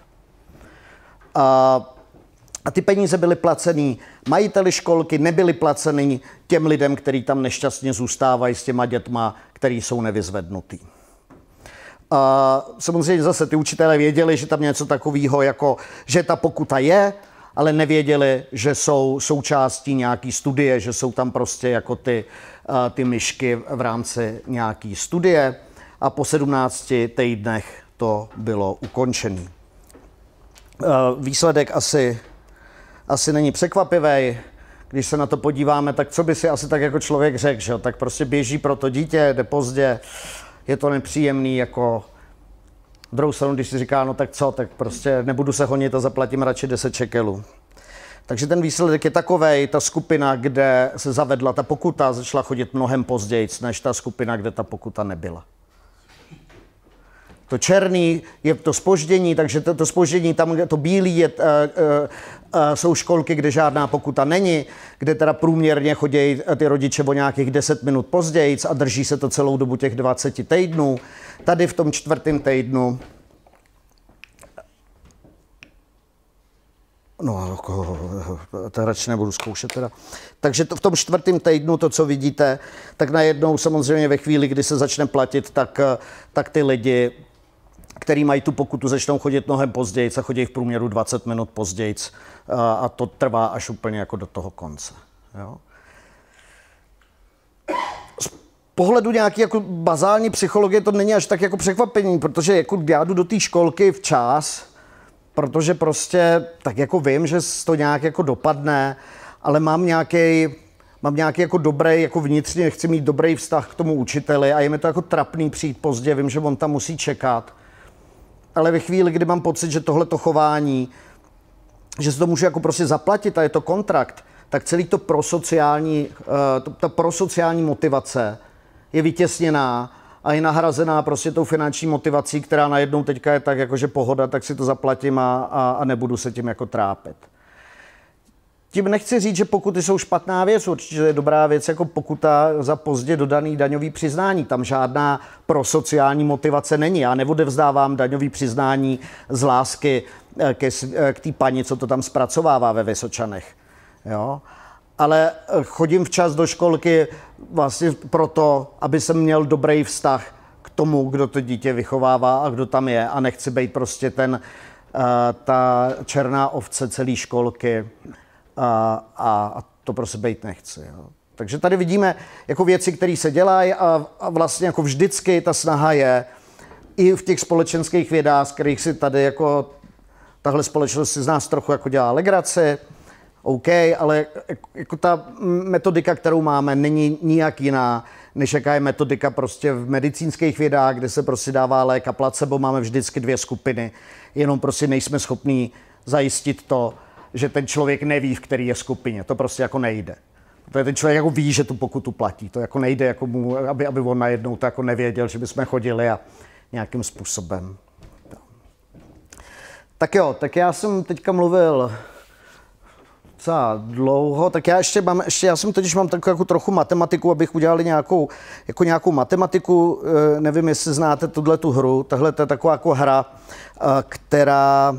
A ty peníze byly placený majiteli školky, nebyly placený těm lidem, kteří tam nešťastně zůstávají s těma dětma, který jsou nevyzvednutý. Samozřejmě zase ty učitelé věděli, že tam něco takového, jako že ta pokuta je, ale nevěděli, že jsou součástí nějaký studie, že jsou tam prostě jako ty myšky v rámci nějaký studie a po 17 týdnech to bylo ukončené. Výsledek asi není překvapivý. Když se na to podíváme, tak co by si asi tak jako člověk řekl, že? Tak prostě běží pro to dítě, jde pozdě, je to nepříjemný, jako druhou stranu, když si říká, no tak co, tak prostě nebudu se honit a zaplatím radši 10 šekelů. Takže ten výsledek je takovej, ta skupina, kde se zavedla ta pokuta, začala chodit mnohem později, než ta skupina, kde ta pokuta nebyla. To černý je to zpoždění, takže to zpoždění tam, to bílý jsou školky, kde žádná pokuta není, kde teda průměrně chodí ty rodiče o nějakých 10 minut později a drží se to celou dobu těch 20 týdnů. Tady v tom 4. týdnu to radši nebudu zkoušet teda. Takže v tom 4. týdnu to, co vidíte, tak najednou samozřejmě ve chvíli, kdy se začne platit, tak ty lidi, který mají tu pokutu, začnou chodit mnohem později a chodí v průměru 20 minut později a to trvá až úplně jako do toho konce. Jo? Z pohledu nějaký jako bazální psychologie to není až tak jako překvapení, protože jako já jdu do té školky včas, protože prostě tak jako vím, že to nějak jako dopadne, ale mám nějaký jako dobrý, jako vnitřně chci mít dobrý vztah k tomu učiteli a je mi to jako trapný přijít pozdě, vím, že on tam musí čekat. Ale ve chvíli, kdy mám pocit, že tohleto chování, že se to můžu jako prostě zaplatit a je to kontrakt, tak celý to ta prosociální motivace je vytěsněná a je nahrazená prostě tou finanční motivací, která najednou teďka je tak jakože pohoda, tak si to zaplatím a nebudu se tím jako trápit. Tím nechci říct, že pokuty jsou špatná věc, určitě je dobrá věc jako pokuta za pozdě dodaný daňový přiznání. Tam žádná prosociální motivace není. Já neodevzdávám daňový přiznání z lásky k té paní, co to tam zpracovává ve Vysočanech. Jo? Ale chodím včas do školky vlastně proto, aby jsem měl dobrý vztah k tomu, kdo to dítě vychovává a kdo tam je. A nechci být prostě ta černá ovce celé školky. A to prostě být nechci. Jo. Takže tady vidíme jako věci, které se dělají a vlastně jako vždycky ta snaha je i v těch společenských vědách, z kterých si tady jako tahle společnost si z nás trochu jako dělá legraci, OK, ale jako ta metodika, kterou máme, není nijak jiná, než jaká je metodika prostě v medicínských vědách, kde se prostě dává lék a placebo, máme vždycky 2 skupiny, jenom prostě nejsme schopní zajistit to, že ten člověk neví, v který je skupině. To prostě jako nejde. Protože ten člověk jako ví, že tu pokutu platí. To jako nejde, jako aby on najednou to jako nevěděl, že bychom chodili a nějakým způsobem. Tak jo, tak já jsem teďka mluvil docela dlouho, tak já jsem totiž mám takovou jako trochu matematiku, abych udělali nějakou matematiku. Nevím, jestli znáte tu hru. Tahle je taková jako hra, která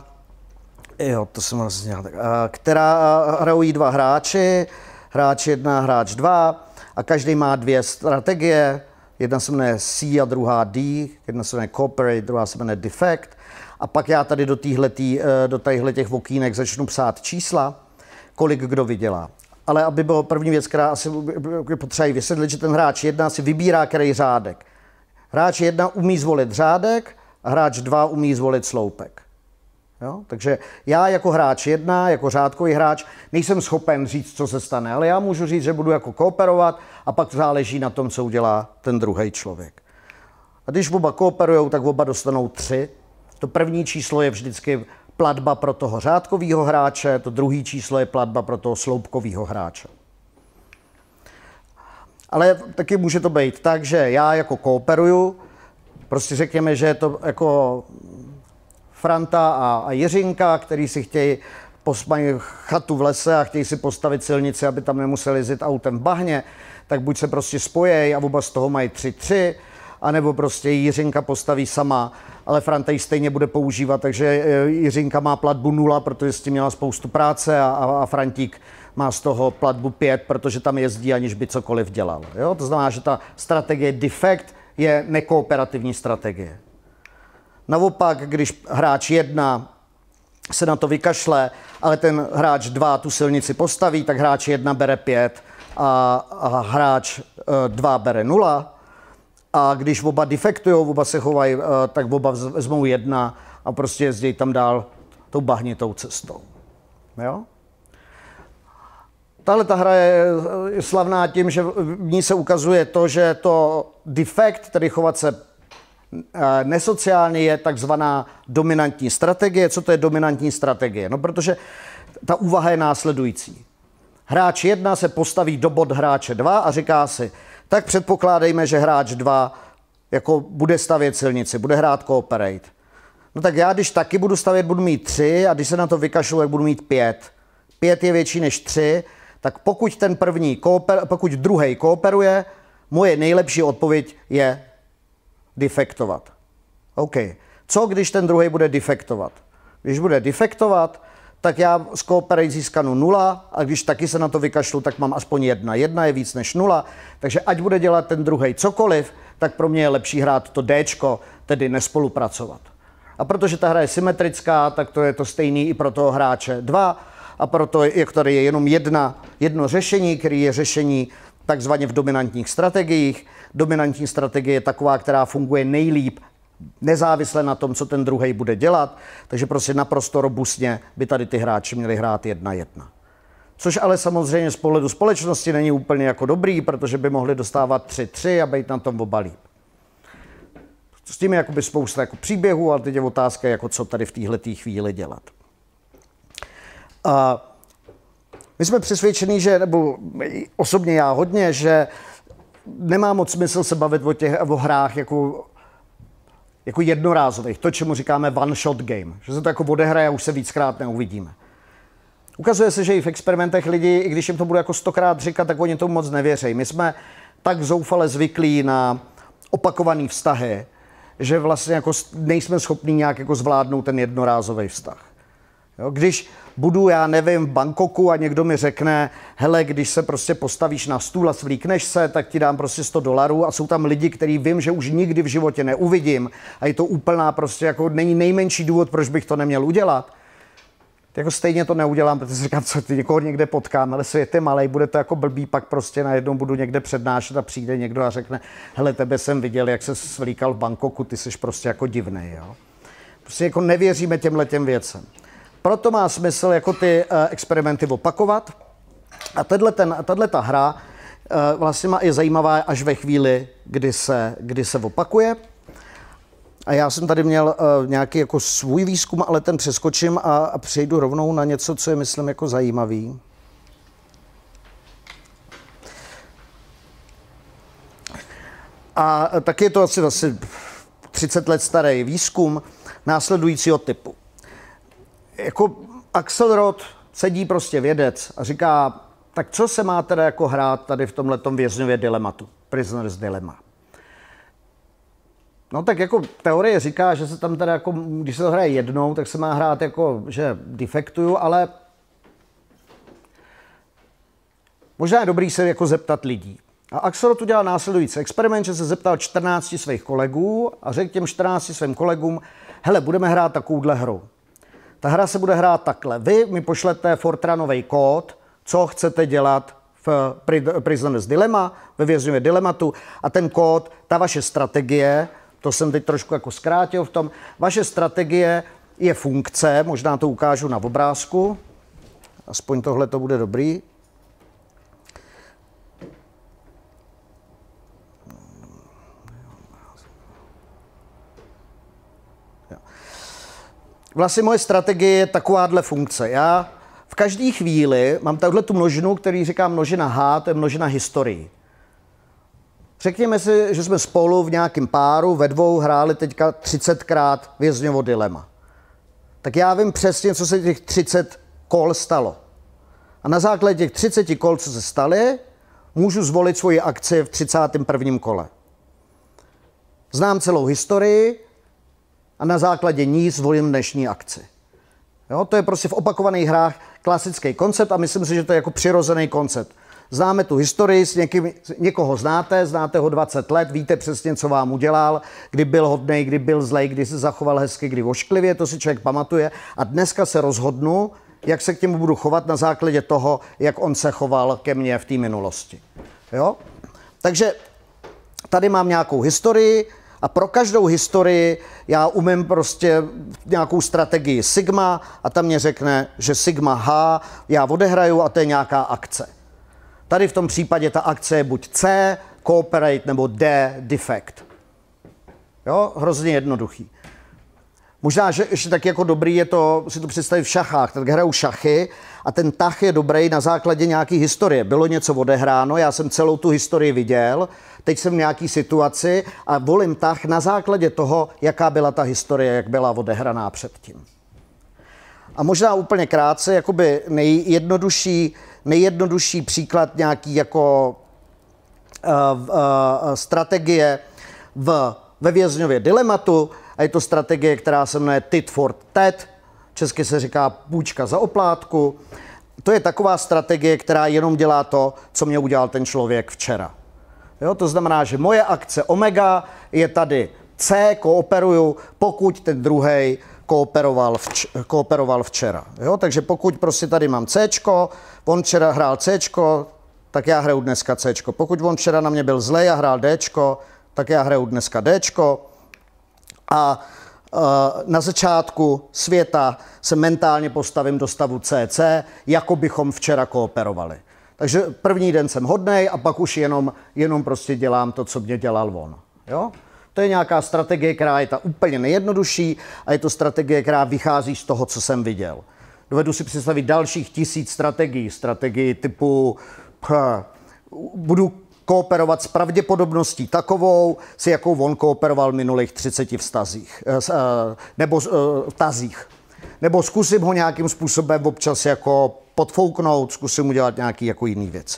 hrajou jí 2 hráči, hráč 1, hráč 2 a každý má 2 strategie. Jedna se jmenuje C a druhá D, jedna se jmenuje Cooperate, druhá se jmenuje Defect. A pak já tady do těch okýnek začnu psát čísla, kolik kdo vydělá. Ale aby bylo první věc, která asi potřeba vysvětlit, že ten hráč 1 si vybírá který řádek. Hráč 1 umí zvolit řádek a hráč 2 umí zvolit sloupek. Jo? Takže já jako hráč 1, jako řádkový hráč, nejsem schopen říct, co se stane, ale já můžu říct, že budu jako kooperovat a pak záleží na tom, co udělá ten druhý člověk. A když oba kooperujou, tak oba dostanou 3. To první číslo je vždycky platba pro toho řádkového hráče, to druhé číslo je platba pro toho sloupkového hráče. Ale taky může to být tak, že já jako kooperuju, prostě řekněme, že je to jako Franta a Jiřinka, který si chtějí mají chatu v lese a chtějí si postavit silnici, aby tam nemuseli jezdit autem v bahně, tak buď se prostě spojejí a oba z toho mají 3-3, anebo prostě Jiřinka postaví sama, ale Franta ji stejně bude používat, takže Jiřinka má platbu 0, protože s tím měla spoustu práce a Frantík má z toho platbu 5, protože tam jezdí, aniž by cokoliv dělal. Jo? To znamená, že ta strategie defekt je nekooperativní strategie. Naopak, když hráč 1 se na to vykašle, ale ten hráč 2 tu silnici postaví, tak hráč 1 bere 5 a hráč 2 bere 0. A když oba defektují, oba se chovají, tak oba vezmou 1 a prostě jezdí tam dál tou bahnitou cestou. Jo? Tahle ta hra je slavná tím, že v ní se ukazuje to, že to defekt, tedy chovat se nesociálně, je takzvaná dominantní strategie. Co to je dominantní strategie? No, protože ta úvaha je následující. Hráč 1 se postaví do bod hráče 2 a říká si, tak předpokládejme, že hráč 2 jako bude stavět silnici, bude hrát cooperate. No tak já, když taky budu stavět, budu mít 3 a když se na to vykašlu, tak budu mít 5. 5 je větší než 3, tak pokud druhý kooperuje, moje nejlepší odpověď je defektovat. OK. Co když ten druhý bude defektovat? Když bude defektovat, tak já z cooperate získanu 0 a když taky se na to vykašlu, tak mám aspoň 1. 1 je víc než 0, takže ať bude dělat ten druhý cokoliv, tak pro mě je lepší hrát to Dčko, tedy nespolupracovat. A protože ta hra je symetrická, tak to je to stejný i pro toho hráče 2 a proto tady je jenom jedno řešení, který je řešení takzvaně v dominantních strategiích. Dominantní strategie je taková, která funguje nejlíp nezávisle na tom, co ten druhý bude dělat, takže prostě naprosto robustně by tady ty hráči měli hrát 1-1. Což ale samozřejmě z pohledu společnosti není úplně jako dobrý, protože by mohli dostávat 3-3 a být na tom oba líp. S tím je jakoby spousta jako příběhů, ale teď je otázka, jako co tady v téhleté chvíli dělat. My jsme přesvědčení, že, nebo osobně já hodně, že nemá moc smysl se bavit o hrách jako jednorázových, to, čemu říkáme one-shot game, že se to jako odehraje a už se víckrát neuvidíme. Ukazuje se, že i v experimentech lidi, i když jim to bude jako 100krát říkat, tak oni tomu moc nevěří. My jsme tak zoufale zvyklí na opakovaný vztahy, že vlastně jako nejsme schopní nějak jako zvládnout ten jednorázový vztah. Jo, když budu, já nevím, v Bangkoku a někdo mi řekne, hele, když se prostě postavíš na stůl a svlíkneš se, tak ti dám prostě $100 a jsou tam lidi, který vím, že už nikdy v životě neuvidím a je to úplná prostě jako není nejmenší důvod, proč bych to neměl udělat. Jako stejně to neudělám, protože si říkám, co ty někoho někde potkám, ale svět je malej, bude to jako blbý, pak prostě najednou budu někde přednášet a přijde někdo a řekne, hele, tebe jsem viděl, jak se svlíkal v Bangkoku, ty jsi prostě jako divnej, jo. Prostě jako nevěříme těmhletěm věcem. Proto má smysl jako ty experimenty opakovat. A tato hra vlastně je zajímavá až ve chvíli, kdy se opakuje. A já jsem tady měl nějaký jako svůj výzkum, ale ten přeskočím a přejdu rovnou na něco, co je, myslím, jako zajímavý. A taky je to asi 30 let starý výzkum následujícího typu. Jako Axelrod sedí prostě vědec a říká, tak co se má teda jako hrát tady v tomhletom vězňově dilematu, Prisoner's Dilemma. No tak jako teorie říká, že se tam teda jako, když se to hraje jednou, tak se má hrát jako, že defektuju, ale možná je dobrý se jako zeptat lidí. A Axelrod udělal následující experiment, že se zeptal 14 svých kolegů a řekl těm 14 svým kolegům, hele, budeme hrát takovouhle hru. Ta hra se bude hrát takhle. Vy mi pošlete Fortranový kód, co chcete dělat v Prisoner's Dilemma, ve vězňově dilematu a ten kód, ta vaše strategie, to jsem teď trošku jako zkrátil v tom, vaše strategie je funkce, možná to ukážu na obrázku, aspoň tohle to bude dobrý. Vlastně moje strategie je takováhle funkce. Já v každé chvíli mám tahle tu množinu, který říkám množina H, to je množina historii. Řekněme si, že jsme spolu v nějakém páru, ve dvou hráli teďka 30krát vězňovo dilema. Tak já vím přesně, co se těch 30 kol stalo. A na základě těch 30 kol, co se staly, můžu zvolit svoji akci v 31. kole. Znám celou historii a na základě ní zvolím dnešní akci. Jo, to je prostě v opakovaných hrách klasický koncept a myslím si, že to je jako přirozený koncept. Známe tu historii, někoho znáte ho 20 let, víte přesně, co vám udělal, kdy byl hodnej, kdy byl zlej, kdy se zachoval hezky, kdy ošklivě, to si člověk pamatuje. A dneska se rozhodnu, jak se k němu budu chovat na základě toho, jak on se choval ke mně v té minulosti. Jo? Takže tady mám nějakou historii a pro každou historii já umím prostě nějakou strategii sigma a tam mě řekne, že sigma H já odehraju a to je nějaká akce. Tady v tom případě ta akce je buď C, cooperate, nebo D, defect. Jo, hrozně jednoduchý. Možná, že ještě tak jako dobrý je to si to představit v šachách. Tak hraju šachy a ten tah je dobrý na základě nějaké historie. Bylo něco odehráno, já jsem celou tu historii viděl, teď jsem v nějaké situaci a volím tah na základě toho, jaká byla ta historie, jak byla odehraná předtím. A možná úplně krátce, jakoby nejjednodušší příklad nějaký jako strategie ve vězňově dilematu, a je to strategie, která se jmenuje tit for tat, česky se říká půjčka za oplátku. To je taková strategie, která jenom dělá to, co mě udělal ten člověk včera. Jo, to znamená, že moje akce omega je tady C, kooperuju, pokud ten druhej kooperoval včera. Jo, takže pokud prostě tady mám Cčko, on včera hrál Cčko, tak já hraju dneska Cčko. Pokud on včera na mě byl zlej a hrál Dčko, tak já hraju dneska Dčko. A na začátku světa se mentálně postavím do stavu CC, jako bychom včera kooperovali. Takže první den jsem hodnej a pak už jenom prostě dělám to, co mě dělal on. Jo? To je nějaká strategie, která je ta úplně nejjednodušší a je to strategie, která vychází z toho, co jsem viděl. Dovedu si představit dalších 1000 strategií. Strategii typu budu kooperovat s pravděpodobností takovou, s jakou on kooperoval v minulých 30 vztazích, nebo tazích. Nebo zkusím ho nějakým způsobem občas jako podfouknout, zkusím udělat nějaké jako jiné věci.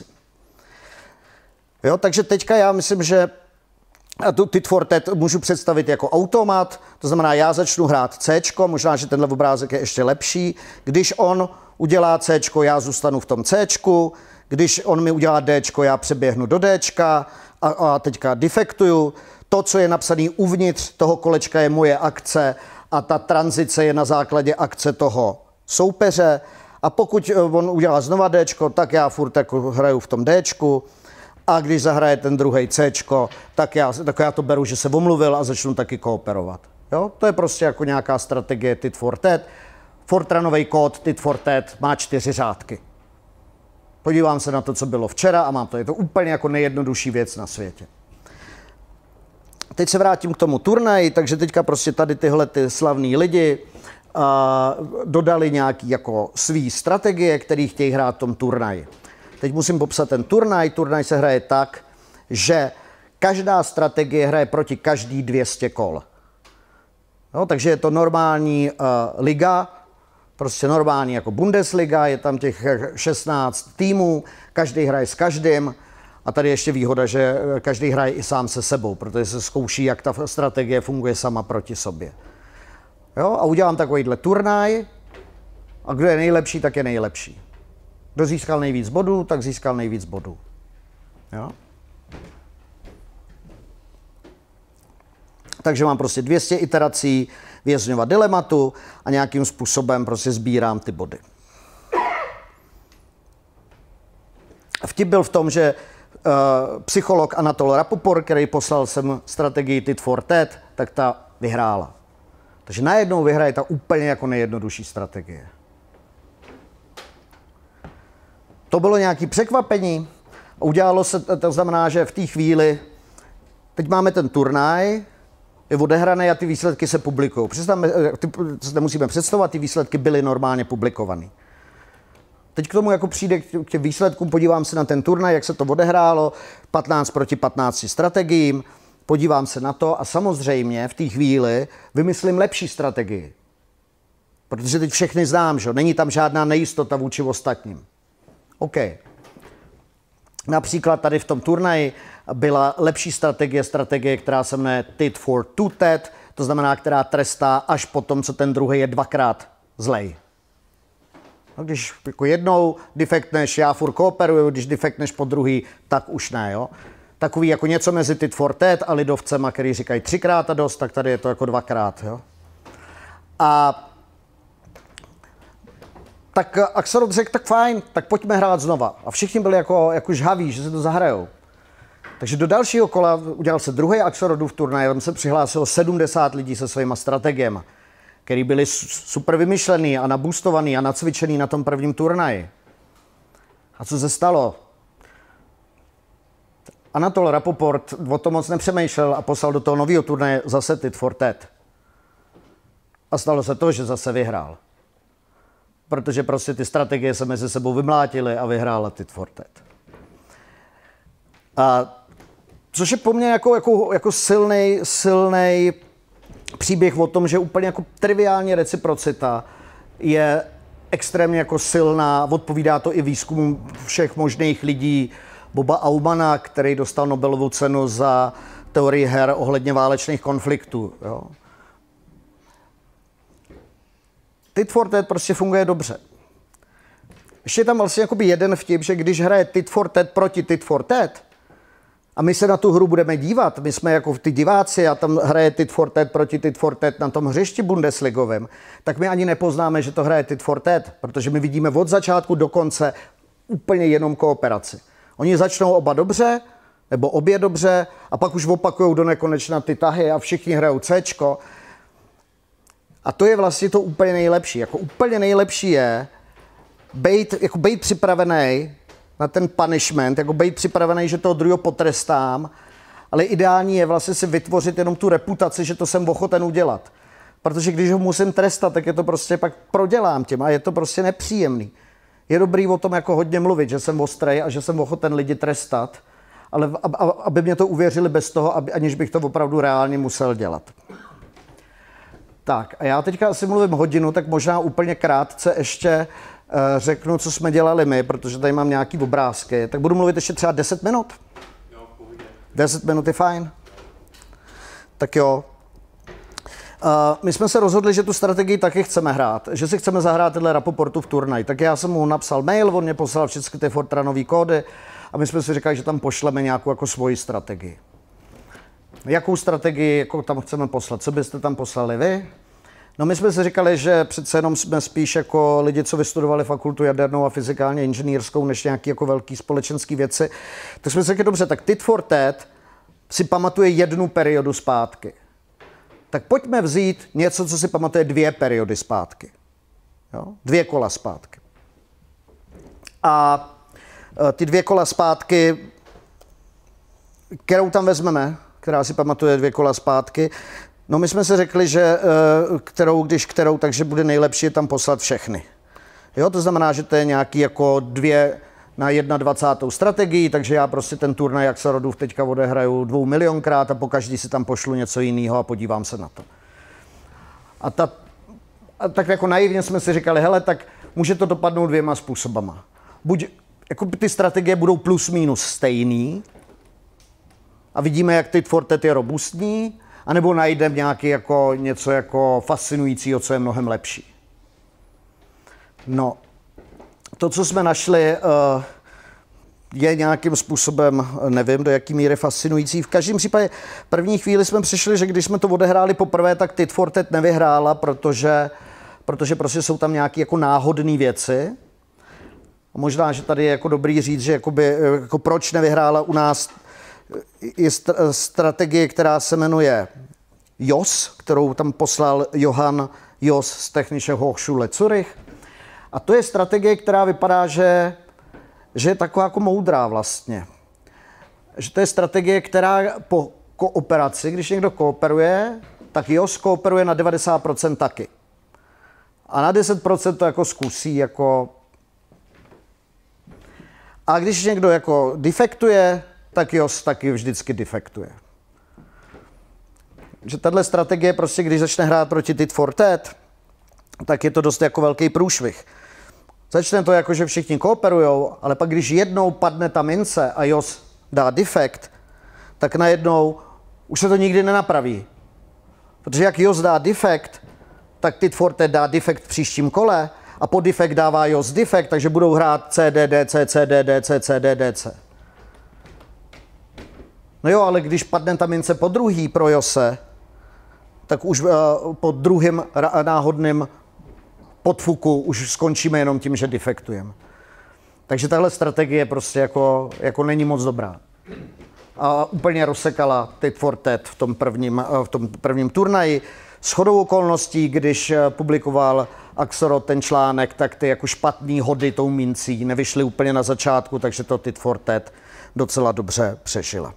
Jo, takže teďka já myslím, že tu tit for tat můžu představit jako automat, to znamená, já začnu hrát Cčko, možná, že tenhle obrázek je ještě lepší. Když on udělá Cčko, já zůstanu v tom Cčku, když on mi udělá Dčko, já přeběhnu do Dčka a teďka defektuju. To, co je napsané uvnitř toho kolečka, je moje akce a ta tranzice je na základě akce toho soupeře. A pokud on udělá znova Dčko, tak já furt jako hraju v tom Dčku. A když zahraje ten druhý Cčko, tak já to beru, že se omluvil a začnu taky kooperovat. Jo? To je prostě jako nějaká strategie tit for tat. Fortranový kód tit for tat má 4 řádky. Podívám se na to, co bylo včera a mám to. Je to úplně jako nejjednodušší věc na světě. Teď se vrátím k tomu turnaji, takže teďka prostě tady tyhle ty slavní lidi dodali nějaký jako svý strategie, který chtějí hrát v tom turnaji. Teď musím popsat ten turnaj. Turnaj se hraje tak, že každá strategie hraje proti každý 200 kol. No, takže je to normální liga, prostě normální jako Bundesliga, je tam těch 16 týmů, každý hraje s každým a tady ještě výhoda, že každý hraje i sám se sebou, protože se zkouší, jak ta strategie funguje sama proti sobě. Jo, a udělám takovýhle turnaj a kdo je nejlepší, tak je nejlepší. Kdo získal nejvíc bodů, tak získal nejvíc bodů. Jo? Takže mám prostě 200 iterací vězňova dilematu a nějakým způsobem prostě sbírám ty body. Vtip byl v tom, že psycholog Anatol Rapoport, který poslal sem strategii tit for tat, tak ta vyhrála. Takže najednou vyhraje ta úplně jako nejjednodušší strategie. To bylo nějaké překvapení. Udělalo se, to znamená, že v té chvíli, teď máme ten turnaj, je odehraný a ty výsledky se publikují. Nemusíme představovat, ty výsledky byly normálně publikované. Teď k tomu jako přijde k těm výsledkům, podívám se na ten turnaj, jak se to odehrálo, 15 proti 15 strategiím, podívám se na to a samozřejmě v té chvíli vymyslím lepší strategii. Protože teď všechny znám, že? Není tam žádná nejistota vůči ostatním. OK. Například tady v tom turnaji byla lepší strategie, která se jmenuje tit for tat, to znamená, která trestá až po tom, co ten druhý je dvakrát zlej. No, když jako jednou defektneš, já furt kooperuju, když defektneš po druhý, tak už ne. Jo? Takový jako něco mezi tit for tat a lidovcema, který říkají 3x a dost, tak tady je to jako 2x. Jo? A tak Axelrod řekl, tak fajn, tak pojďme hrát znova. A všichni byli jako žhaví, že se to zahrajou. Takže do dalšího kola udělal se druhý Axelrodův turnaj, tam se přihlásilo 70 lidí se svýma strategiemi, který byli super vymyšlený a naboostovaný a nacvičený na tom prvním turnaji. A co se stalo? Anatol Rapoport o tom moc nepřemýšlel a poslal do toho nového turnaje zase tit for tat. A stalo se to, že zase vyhrál. Protože prostě ty strategie se mezi sebou vymlátily a vyhrála tit for tat. A což je po mně jako silnej příběh o tom, že úplně jako triviální reciprocita je extrémně jako silná, odpovídá to i výzkumu všech možných lidí. Boba Aumana, který dostal Nobelovu cenu za teorii her ohledně válečných konfliktů. Jo. Tit for tat prostě funguje dobře. Ještě je tam vlastně jakoby jeden vtip, že když hraje tit for tat proti tit for tat, a my se na tu hru budeme dívat, my jsme jako ty diváci a tam hraje tit for tat proti tit for tat na tom hřišti bundesligovém, tak my ani nepoznáme, že to hraje tit for tat, protože my vidíme od začátku do konce úplně jenom kooperaci. Oni začnou oba dobře, nebo obě dobře, a pak už opakujou do nekonečna ty tahy a všichni hrajou Cčko. A to je vlastně to úplně nejlepší. Jako úplně nejlepší je být připravený na ten punishment, jako být připravený, že toho druhého potrestám, ale ideální je vlastně si vytvořit jenom tu reputaci, že to jsem ochoten udělat. Protože když ho musím trestat, tak je to prostě pak prodělám tím a je to prostě nepříjemný. Je dobrý o tom jako hodně mluvit, že jsem ostrej a že jsem ochoten lidi trestat, ale aby mě to uvěřili bez toho, aniž bych to opravdu reálně musel dělat. Tak a já teďka asi mluvím hodinu, tak možná úplně krátce ještě řeknu, co jsme dělali my, protože tady mám nějaký obrázky. Tak budu mluvit ještě třeba 10 minut. 10 minut je fajn. Tak jo. My jsme se rozhodli, že tu strategii taky chceme hrát, že si chceme zahrát tenhle Rapoportův turnaj. Tak já jsem mu napsal mail, on mě poslal všechny ty Fortranové kódy a my jsme si říkali, že tam pošleme nějakou jako svoji strategii. Jakou strategii jako tam chceme poslat? Co byste tam poslali vy? No my jsme si říkali, že přece jenom jsme spíš jako lidi, co vystudovali fakultu jadernou a fyzikálně inženýrskou, než nějaký jako velký společenský věci. Tak jsme si řekli, dobře, tak tit for tat si pamatuje jednu periodu zpátky. Tak pojďme vzít něco, co si pamatuje 2 periody zpátky. Jo? 2 kola zpátky. A ty 2 kola zpátky, kterou tam vezmeme, která si pamatuje 2 kola zpátky, no my jsme si řekli, že kterou, takže bude nejlepší tam poslat všechny. Jo, to znamená, že to je nějaký jako 2 na 21. strategii, takže já prostě ten turnaj Axelrodův teďka odehraju 2 milionkrát a pokaždý si tam pošlu něco jiného a podívám se na to. A tak jako naivně jsme si říkali, hele, tak může to dopadnout 2 způsobama. Buď jako ty strategie budou plus minus stejný a vidíme, jak tit for tat je robustní, anebo najdeme nějaký jako něco jako fascinujícího, co je mnohem lepší. No, to, co jsme našli, je nějakým způsobem, nevím, do jaký míry fascinující. V každém případě první chvíli jsme přišli, že když jsme to odehráli poprvé, tak tit for tat nevyhrála, protože prostě jsou tam nějaké jako náhodné věci. A možná, že tady je jako dobrý říct, že jako proč nevyhrála u nás je strategie, která se jmenuje JOS, kterou tam poslal Johann Jos z Technische Hochschule Zürich. A to je strategie, která vypadá, že je taková jako moudrá vlastně. Že to je strategie, která po kooperaci, když někdo kooperuje, tak JOS kooperuje na 90% taky. A na 10% to jako zkusí jako... A když někdo jako defektuje, tak JOS taky vždycky defektuje. Že tahle strategie prostě, když začne hrát proti tit for tat, tak je to dost jako velký průšvih. Začne to jako, že všichni kooperujou, ale pak když jednou padne ta mince a JOS dá defekt, tak najednou už se to nikdy nenapraví. Protože jak JOS dá defekt, tak tit for tat dá defekt v příštím kole a po defekt dává JOS defekt, takže budou hrát CDDC, CDDC, CDDC. No jo, ale když padne ta mince po druhý pro JOSe, tak už po druhém náhodném podfuku už skončíme jenom tím, že defektujeme. Takže tahle strategie prostě jako není moc dobrá. A úplně rozsekala tit for tat v tom prvním turnaji. Shodou okolností, když publikoval Axelrod ten článek, tak ty jako špatný hody tou mincí nevyšly úplně na začátku, takže to tit for tat docela dobře přežila.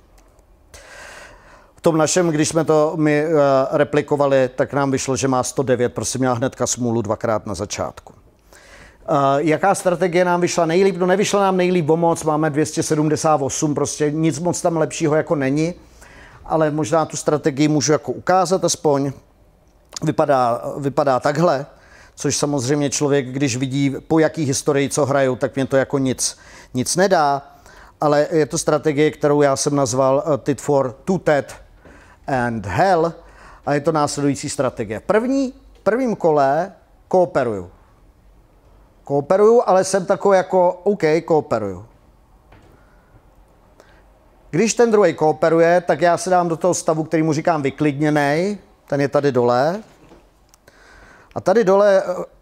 V tom našem, když jsme to my replikovali, tak nám vyšlo, že má 109, prostě měla hnedka smůlu dvakrát na začátku. Jaká strategie nám vyšla nejlíp? No nevyšla nám nejlíp o moc, máme 278, prostě nic moc tam lepšího jako není, ale možná tu strategii můžu jako ukázat aspoň. Vypadá takhle, což samozřejmě člověk, když vidí po jaký historii co hrajou, tak mě to jako nic nedá, ale je to strategie, kterou já jsem nazval tit for tat and hell a je to následující strategie. Prvním kole kooperuju, ale jsem takový jako OK, kooperuju. Když ten druhý kooperuje, tak já se dám do toho stavu, který mu říkám vyklidněnej, ten je tady dole. A tady dole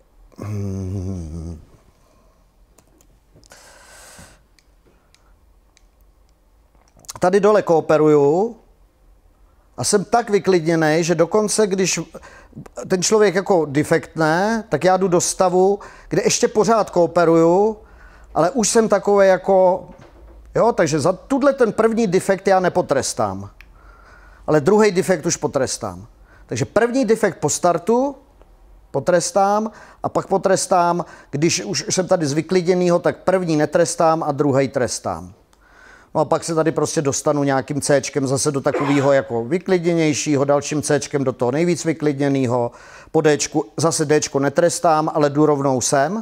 kooperuju a jsem tak vyklidněnej, že dokonce, když ten člověk jako defektne, tak já jdu do stavu, kde ještě pořád kooperuju, ale už jsem takový jako, jo, takže za tuhle ten první defekt já nepotrestám, ale druhý defekt už potrestám. Takže první defekt po startu potrestám a pak potrestám, když už jsem tady z vyklidněnýho, tak první netrestám a druhý trestám. No a pak se tady prostě dostanu nějakým Cčkem zase do takového jako vyklidněnějšího, dalším Cčkem do toho nejvíc vyklidněného, po Dčku zase Dčko netrestám, ale jdu rovnou sem.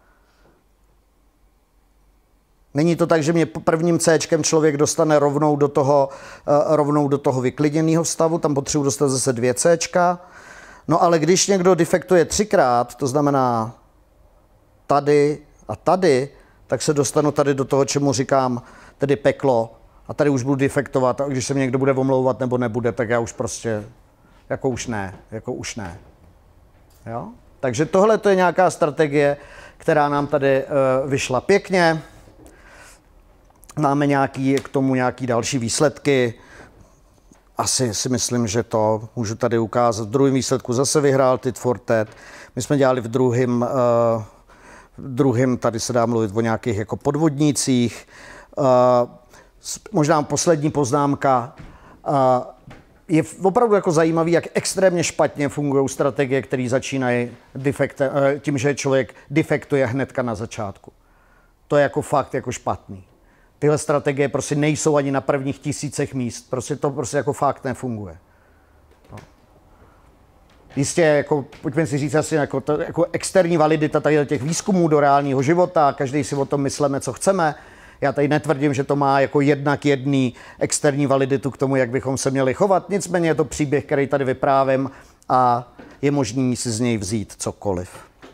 Není to tak, že mě prvním Cčkem člověk dostane rovnou do toho vyklidněného stavu, tam potřebuji dostat zase 2 Cčka. No ale když někdo defektuje 3krát, to znamená tady a tady, tak se dostanu tady do toho, čemu říkám tedy peklo a tady už budu defektovat a když se mě někdo bude omlouvat nebo nebude, tak já už prostě jako už ne. Jo? Takže tohle to je nějaká strategie, která nám tady vyšla pěkně. Máme k tomu nějaký další výsledky. Asi si myslím, že to můžu tady ukázat. V druhém výsledku zase vyhrál tit for tat. My jsme dělali v druhém, tady se dá mluvit o nějakých jako podvodnících. Možná poslední poznámka. Je opravdu jako zajímavý, jak extrémně špatně fungují strategie, které začínají tím, že člověk defektuje hnedka na začátku. To je jako fakt jako špatný. Tyhle strategie prostě nejsou ani na prvních 1000 míst. Prostě to prostě jako fakt nefunguje. No. Jistě, jako, pojďme si říct asi, jako externí validita tady těch výzkumů do reálného života, každý si o tom myslíme, co chceme. Já tady netvrdím, že to má jako jednak jedný externí validitu k tomu, jak bychom se měli chovat. Nicméně je to příběh, který tady vyprávím a je možný si z něj vzít cokoliv.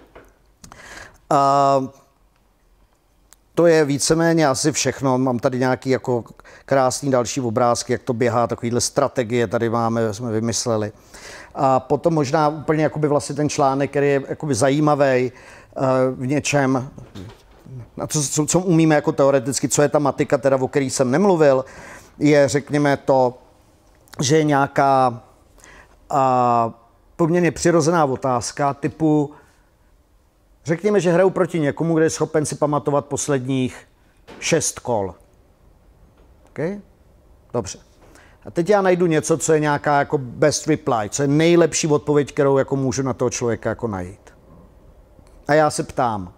To je víceméně asi všechno. Mám tady nějaký jako krásný další obrázky, jak to běhá, takovýhle strategie tady jsme vymysleli. A potom možná úplně jakoby vlastně ten článek, který je jakoby zajímavý v něčem, na co umíme jako teoreticky, co je ta matika, teda, o který jsem nemluvil, je, řekněme to, že je nějaká poměrně přirozená otázka typu, řekněme, že hraju proti někomu, kde je schopen si pamatovat posledních 6 kol. Okay? Dobře. A teď já najdu něco, co je nějaká jako best reply, co je nejlepší odpověď, kterou jako můžu na toho člověka jako najít. A já se ptám,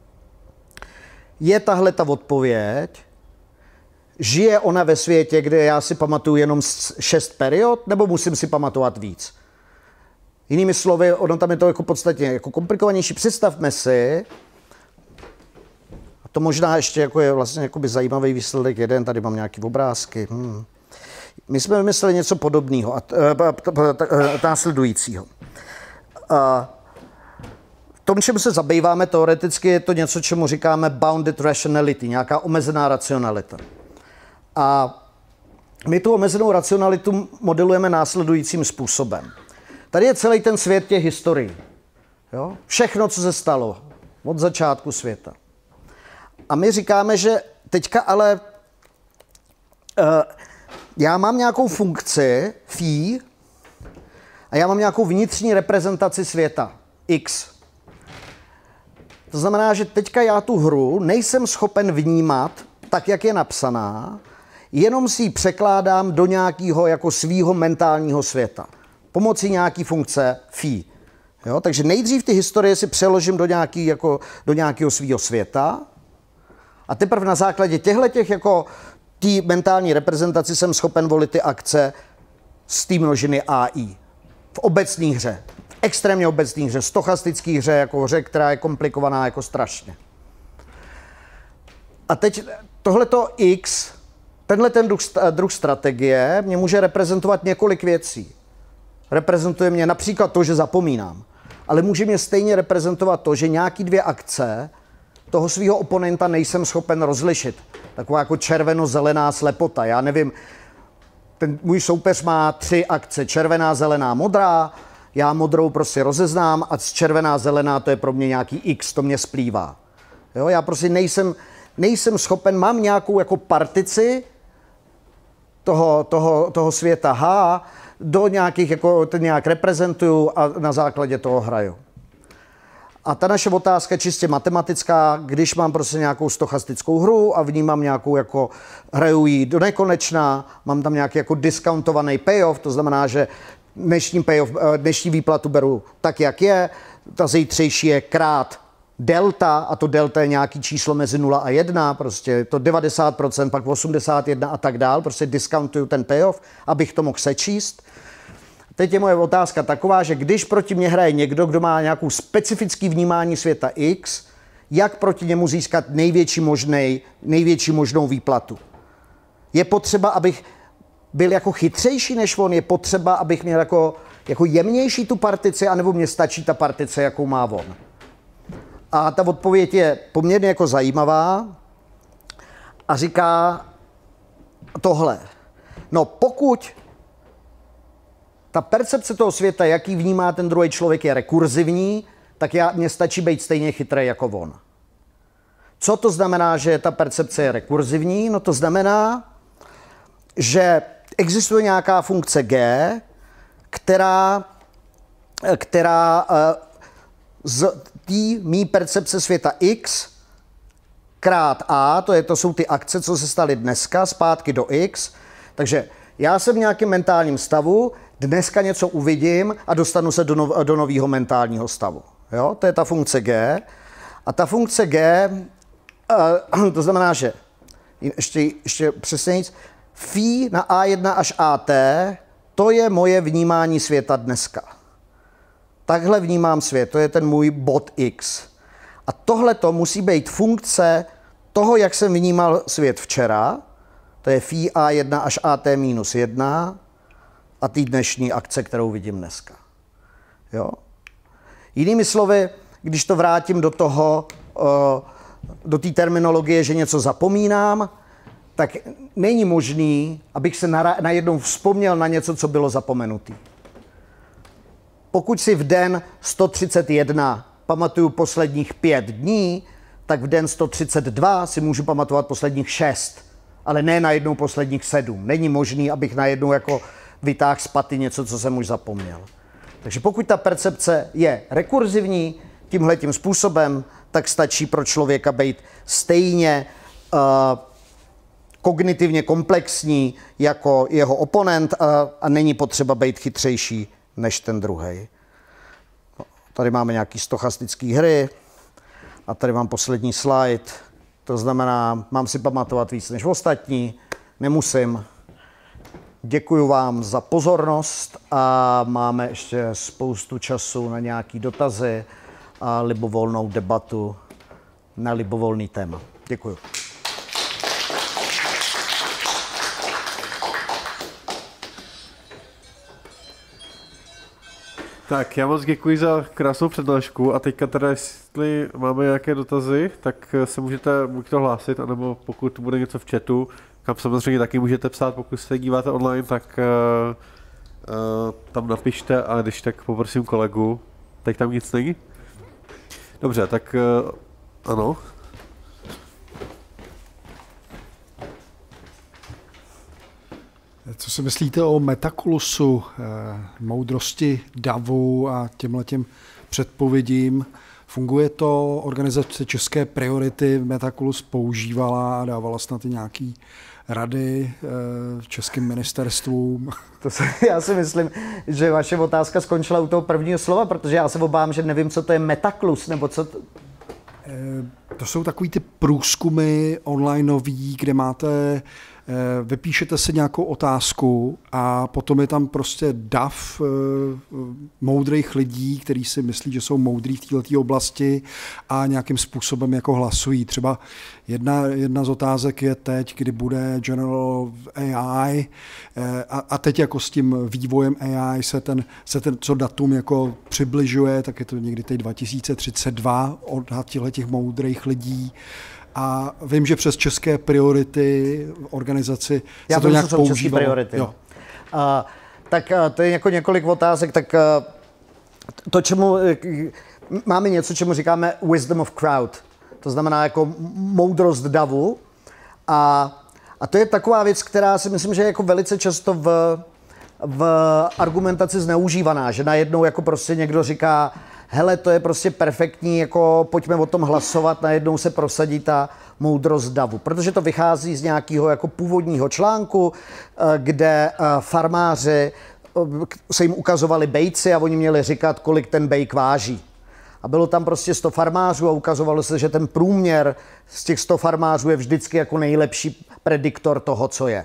je tahle ta odpověď, žije ona ve světě, kde já si pamatuju jenom 6 period, nebo musím si pamatovat víc? Jinými slovy, ono tam je to jako podstatně jako komplikovanější. Představme si, a to možná ještě jako je vlastně zajímavý výsledek jeden, tady mám nějaké obrázky. My jsme vymysleli něco podobného a následujícího. V tom, čemu se zabýváme teoreticky, je to něco, čemu říkáme bounded rationality, nějaká omezená racionalita. A my tu omezenou racionalitu modelujeme následujícím způsobem. Tady je celý ten svět těch historií. Jo? Všechno, co se stalo od začátku světa. A my říkáme, že teďka ale já mám nějakou funkci phi a já mám nějakou vnitřní reprezentaci světa x. To znamená, že teďka já tu hru nejsem schopen vnímat tak, jak je napsaná, jenom si ji překládám do nějakého jako svýho mentálního světa. Pomocí nějaký funkce phi. Jo? Takže nejdřív ty historie si přeložím do nějakého svýho světa a teprve na základě těchhletěch jako té mentální reprezentaci jsem schopen volit ty akce z té množiny AI. V obecné hře. V extrémně obecné hře. Stochastické hře, jako hře, která je komplikovaná jako strašně. A teď tohleto X, tenhle ten druh strategie mě může reprezentovat několik věcí. Reprezentuje mě například to, že zapomínám. Ale může mě stejně reprezentovat to, že nějaký dvě akce toho svého oponenta nejsem schopen rozlišit. Taková jako červeno-zelená slepota. Já nevím, ten můj soupeř má 3 akce. Červená, zelená, modrá. Já modrou prostě rozeznám a červená, zelená to je pro mě nějaký X, to mě splývá. Jo, já prostě nejsem schopen, mám nějakou jako partici toho světa H, do nějakých, jako ten nějak reprezentuju a na základě toho hraju. A ta naše otázka je čistě matematická, když mám prostě nějakou stochastickou hru a vnímám nějakou jako hraju jí do nekonečna, mám tam nějaký jako discountovaný payoff, to znamená, že dnešní výplatu beru tak, jak je, ta zítřejší je krát delta, a to delta je nějaký číslo mezi 0 a 1, prostě to 90%, pak 81 a tak dál, prostě discountuju ten payoff, abych to mohl sečíst. Teď je moje otázka taková, že když proti mě hraje někdo, kdo má nějakou specifický vnímání světa X, jak proti němu získat největší možnou výplatu? Je potřeba, abych byl jako chytřejší než on? Je potřeba, abych měl jako jemnější tu partici, anebo mě stačí ta partice, jakou má on? A ta odpověď je poměrně jako zajímavá a říká tohle. No pokud ta percepce toho světa, jaký vnímá ten druhý člověk, je rekurzivní, tak mně stačí být stejně chytrý jako on. Co to znamená, že ta percepce je rekurzivní? No to znamená, že existuje nějaká funkce G, která z té mý percepce světa X krát A, to jsou ty akce, co se staly dneska, zpátky do X. Takže já jsem v nějakém mentálním stavu, dneska něco uvidím a dostanu se do nového mentálního stavu. Jo? To je ta funkce G. A ta funkce G, to znamená, že ještě přesně nic, phi na A1 až AT, to je moje vnímání světa dneska. Takhle vnímám svět, to je ten můj bod X. A tohle to musí být funkce toho, jak jsem vnímal svět včera, to je phi A1 až AT minus 1 a té dnešní akce, kterou vidím dneska. Jo? Jinými slovy, když to vrátím do té terminologie, že něco zapomínám, tak není možný, abych se najednou vzpomněl na něco, co bylo zapomenutý. Pokud si v den 131 pamatuju posledních 5 dní, tak v den 132 si můžu pamatovat posledních 6, ale ne najednou posledních 7. Není možný, abych najednou jako vytáhl z paty něco, co jsem už zapomněl. Takže pokud ta percepce je rekurzivní tímhletím způsobem, tak stačí pro člověka být stejně kognitivně komplexní jako jeho oponent a není potřeba být chytřejší než ten druhej. Tady máme nějaký stochastický hry a tady mám poslední slide. To znamená, mám si pamatovat víc než ostatní, nemusím. Děkuji vám za pozornost a máme ještě spoustu času na nějaké dotazy a libovolnou debatu na libovolný téma. Děkuji. Tak já moc děkuji za krásnou přednášku a teďka teda, jestli máme nějaké dotazy, tak se můžete buď to hlásit, anebo pokud bude něco v chatu, kam samozřejmě taky můžete psát, pokud se díváte online, tak tam napište a když tak poprosím kolegu. Teď tam nic není? Dobře, tak ano. Co si myslíte o Metakulusu, moudrosti davu a těmhletěm předpovědím? Funguje to? Organizace České priority Metakulus používala a dávala snad i nějaký rady českým ministerstvům? Já si myslím, že vaše otázka skončila u toho prvního slova, protože já se obávám, že nevím, co to je Metakulus, nebo co to... To jsou takový ty průzkumy onlineový, kde máte, vypíšete si nějakou otázku a potom je tam prostě dav moudrých lidí, kteří si myslí, že jsou moudrý v této oblasti a nějakým způsobem jako hlasují. Třeba jedna z otázek je teď, kdy bude General AI a teď jako s tím vývojem AI se ten co datum jako přibližuje, tak je to někdy teď 2032 odhad těch moudrých lidí. A vím, že přes České priority organizaci se to nějak používalo. Priority. Jo. Tak to je jako několik otázek, tak to, čemu máme něco, čemu říkáme wisdom of crowd. To znamená jako moudrost davu. A to je taková věc, která si myslím, že je jako velice často v argumentaci zneužívaná, že najednou jako prostě někdo říká, hele, to je prostě perfektní, jako pojďme o tom hlasovat, najednou se prosadí ta moudrost davu. Protože to vychází z nějakého jako původního článku, kde farmáři se jim ukazovali bejci a oni měli říkat, kolik ten bejk váží. A bylo tam prostě 100 farmářů a ukazovalo se, že ten průměr z těch 100 farmářů je vždycky jako nejlepší prediktor toho, co je.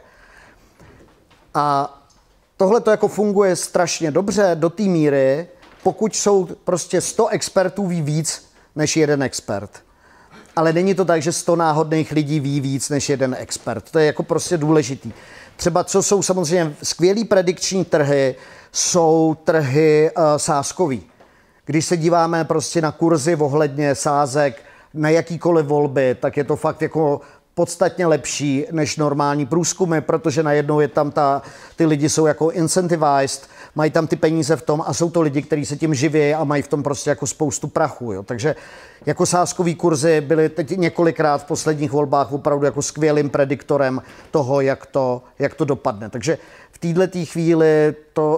A tohle to jako funguje strašně dobře do té míry, pokud jsou prostě 100 expertů ví víc než jeden expert. Ale není to tak, že 100 náhodných lidí ví víc než jeden expert. To je jako prostě důležitý. Třeba co jsou samozřejmě skvělý predikční trhy, jsou trhy sázkový. Když se díváme prostě na kurzy ohledně sázek na jakýkoliv volby, tak je to fakt jako podstatně lepší než normální průzkumy, protože najednou je tam ty lidi jsou jako incentivized, mají tam ty peníze v tom a jsou to lidi, kteří se tím živí a mají v tom prostě jako spoustu prachu. Jo. Takže jako sázkový kurzy byly teď několikrát v posledních volbách opravdu jako skvělým prediktorem toho, jak to dopadne. Takže v této chvíli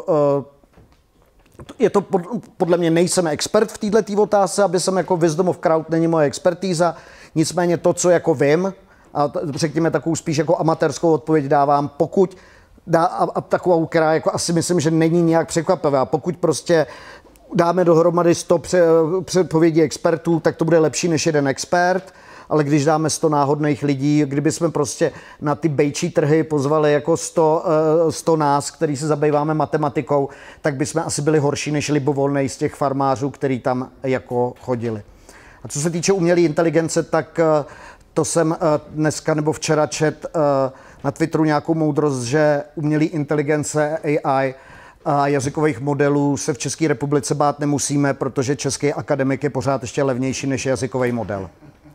je to podle mě, nejsem expert v této otázce, aby jsem jako wisdom of crowd není moje expertíza, nicméně to, co jako vím, a řekněme takovou spíš jako amatérskou odpověď dávám, pokud a takovou, která jako asi myslím, že není nějak překvapivá. Pokud prostě dáme dohromady 100 předpovědí expertů, tak to bude lepší než jeden expert, ale když dáme 100 náhodných lidí, kdyby jsme prostě na ty bejčí trhy pozvali jako 100 nás, který se zabýváme matematikou, tak bychom asi byli horší než libovolnej z těch farmářů, který tam jako chodili. A co se týče umělé inteligence, tak to jsem dneska nebo včera čet na Twitteru nějakou moudrost, že umělé inteligence AI a jazykových modelů se v České republice bát nemusíme, protože český akademik je pořád ještě levnější než jazykový model.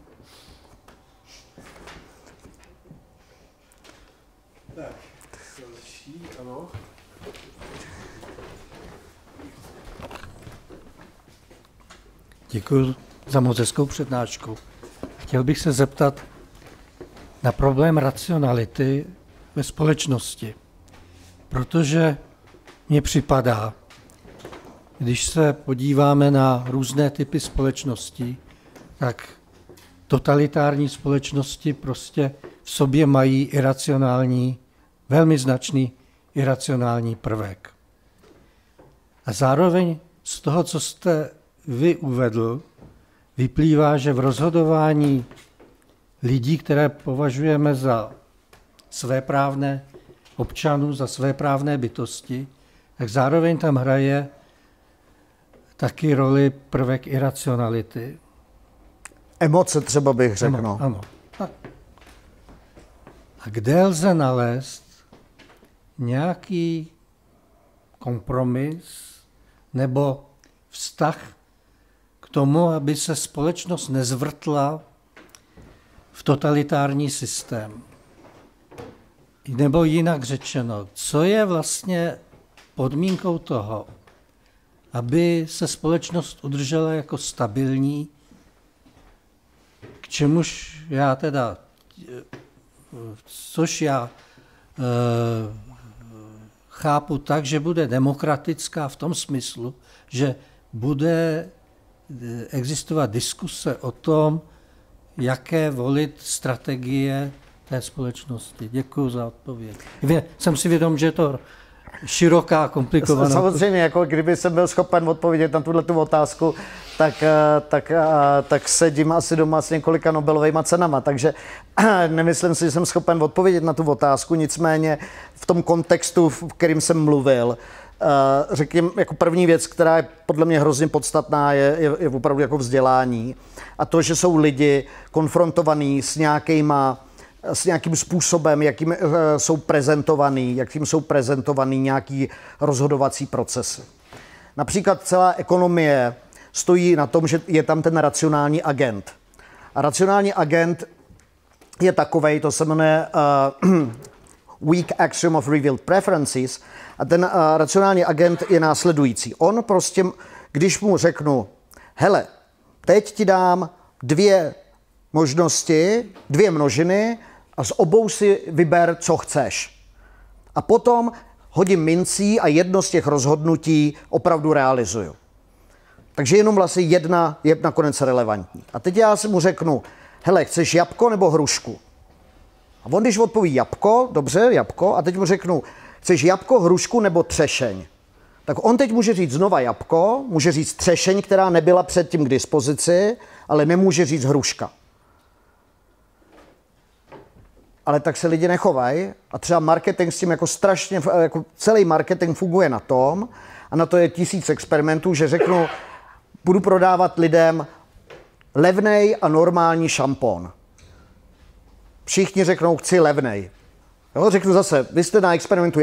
Děkuji za moc hezkou přednášku. Chtěl bych se zeptat na problém racionality ve společnosti, protože mně připadá, když se podíváme na různé typy společností, tak totalitární společnosti prostě v sobě mají iracionální, velmi značný iracionální prvek. A zároveň z toho, co jste vy uvedl, vyplývá, že v rozhodování lidí, které považujeme za svéprávné občanů za svéprávné bytosti, tak zároveň tam hraje taky roli prvek iracionality. Emoce třeba bych řekl. Ano. A kde lze nalézt nějaký kompromis nebo vztah k tomu, aby se společnost nezvrtla v totalitární systém. Nebo jinak řečeno, co je vlastně podmínkou toho, aby se společnost udržela jako stabilní, k čemuž já teda, což já chápu tak, že bude demokratická v tom smyslu, že bude existovat diskuse o tom, jaké volit strategie té společnosti. Děkuji za odpověď. Jsem si vědom, že je to široká, komplikovaná. Samozřejmě, jako kdyby jsem byl schopen odpovědět na tuto otázku, tak sedím asi doma s několika Nobelovými cenama, takže nemyslím si, že jsem schopen odpovědět na tu otázku, nicméně v tom kontextu, v kterým jsem mluvil, řekněme, jako první věc, která je podle mě hrozně podstatná, je opravdu jako vzdělání a to, že jsou lidi konfrontovaní s nějakým způsobem, jakým jsou prezentovaný nějaký rozhodovací procesy. Například celá ekonomie stojí na tom, že je tam ten racionální agent. A racionální agent je takovej, to se jmenuje weak axiom of revealed preferences, a ten racionální agent je následující. On prostě, když mu řeknu, hele, teď ti dám 2 možnosti, 2 množiny a z obou si vyber, co chceš. A potom hodím mincí a jedno z těch rozhodnutí opravdu realizuju. Takže jenom vlastně jedna je nakonec relevantní. A teď já si mu řeknu, hele, chceš jabko nebo hrušku? A on, když odpoví jabko, dobře, jabko, a teď mu řeknu, chceš jabko, hrušku nebo třešeň? Tak on teď může říct znova jabko, může říct třešeň, která nebyla předtím k dispozici, ale nemůže říct hruška. Ale tak se lidi nechovají a třeba marketing s tím jako strašně, jako celý marketing funguje na tom, a na to je 1000 experimentů, že řeknu, budu prodávat lidem levnej a normální šampon. Všichni řeknou, chci levnej. Jo, řeknu zase, vy jste na experimentu,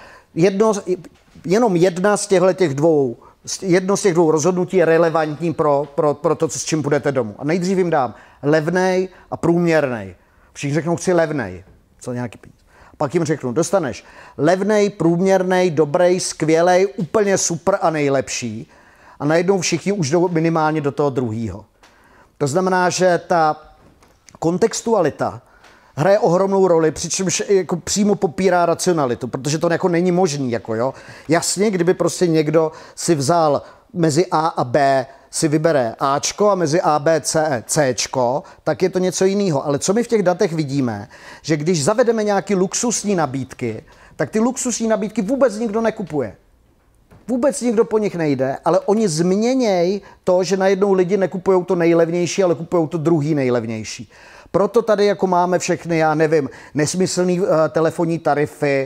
jenom jedno z těch dvou rozhodnutí je relevantní pro to, s čím půjdete domů. A nejdřív jim dám levnej a průměrnej. Všichni řeknou, chci levnej. Co nějaký peníz. A pak jim řeknu, dostaneš levnej, průměrnej, dobrý, skvělej, úplně super a nejlepší. A najednou všichni už jdou minimálně do toho druhého. To znamená, že ta kontextualita hraje ohromnou roli, přičemž jako přímo popírá racionalitu, protože to jako není možný. Jako jo. Jasně, kdyby prostě někdo si vzal mezi A a B, si vybere Ačko a mezi A, B, C, Cčko, tak je to něco jiného. Ale co my v těch datech vidíme, že když zavedeme nějaké luxusní nabídky, tak ty luxusní nabídky vůbec nikdo nekupuje. Vůbec nikdo po nich nejde, ale oni změnějí to, že najednou lidi nekupují to nejlevnější, ale kupují to druhý nejlevnější. Proto tady jako máme všechny, já nevím, nesmyslný telefonní tarify,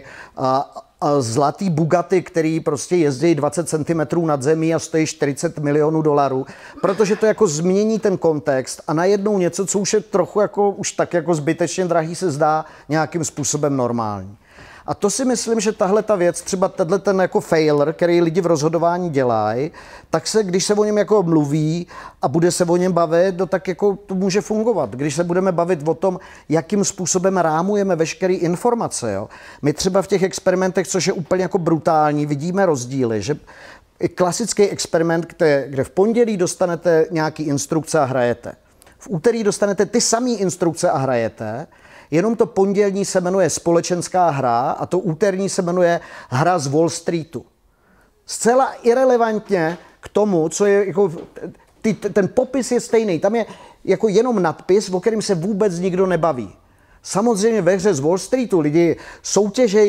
zlatý Bugatti, který prostě jezdí 20 cm nad zemí a stojí 40 milionů dolarů, protože to jako změní ten kontext a najednou něco, co už je trochu jako, už tak jako zbytečně drahý, se zdá nějakým způsobem normální. A to si myslím, že tahle ta věc, třeba ten jako failure, který lidi v rozhodování dělají, tak se, když se o něm jako mluví a bude se o něm bavit, no tak jako to může fungovat. Když se budeme bavit o tom, jakým způsobem rámujeme veškeré informace. Jo. My třeba v těch experimentech, což je úplně jako brutální, vidíme rozdíly, že klasický experiment, kde v pondělí dostanete nějaký instrukce a hrajete. V úterý dostanete ty samé instrukce a hrajete, jenom to pondělní se jmenuje společenská hra a to úterní se jmenuje hra z Wall Streetu. Zcela irelevantně k tomu, co je jako, ten popis je stejný. Tam je jako jenom nadpis, o kterém se vůbec nikdo nebaví. Samozřejmě ve hře z Wall Streetu lidi soutěžejí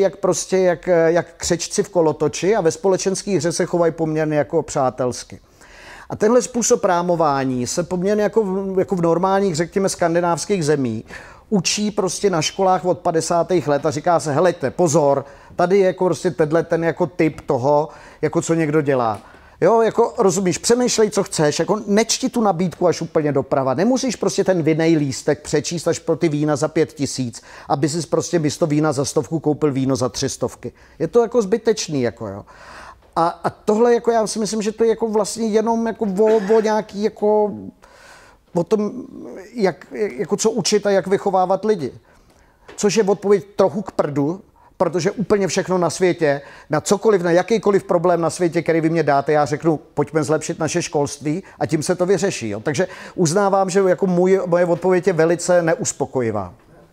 jak křečci v kolotoči a ve společenské hře se chovají poměrně jako přátelsky. A tenhle způsob rámování se poměrně jako v normálních, řekněme, skandinávských zemí učí prostě na školách od 50. let a říká se, helejte, pozor, tady je jako prostě ten jako typ toho, jako co někdo dělá. Jo, jako rozumíš, přemýšlej, co chceš, jako nečti tu nabídku až úplně doprava. Nemusíš prostě ten vinnej lístek přečíst až pro ty vína za 5 000, aby si prostě místo vína za 100 koupil víno za 300. Je to jako zbytečný, jako jo. A tohle, jako já si myslím, že to je jako vlastně jenom jako o nějaký jako o tom, jako co učit a jak vychovávat lidi. Což je odpověď trochu k prdu, protože úplně všechno na světě, na cokoliv, na jakýkoliv problém na světě, který vy mě dáte, já řeknu, pojďme zlepšit naše školství a tím se to vyřeší. Jo. Takže uznávám, že jako moje odpověď je velice neuspokojivá.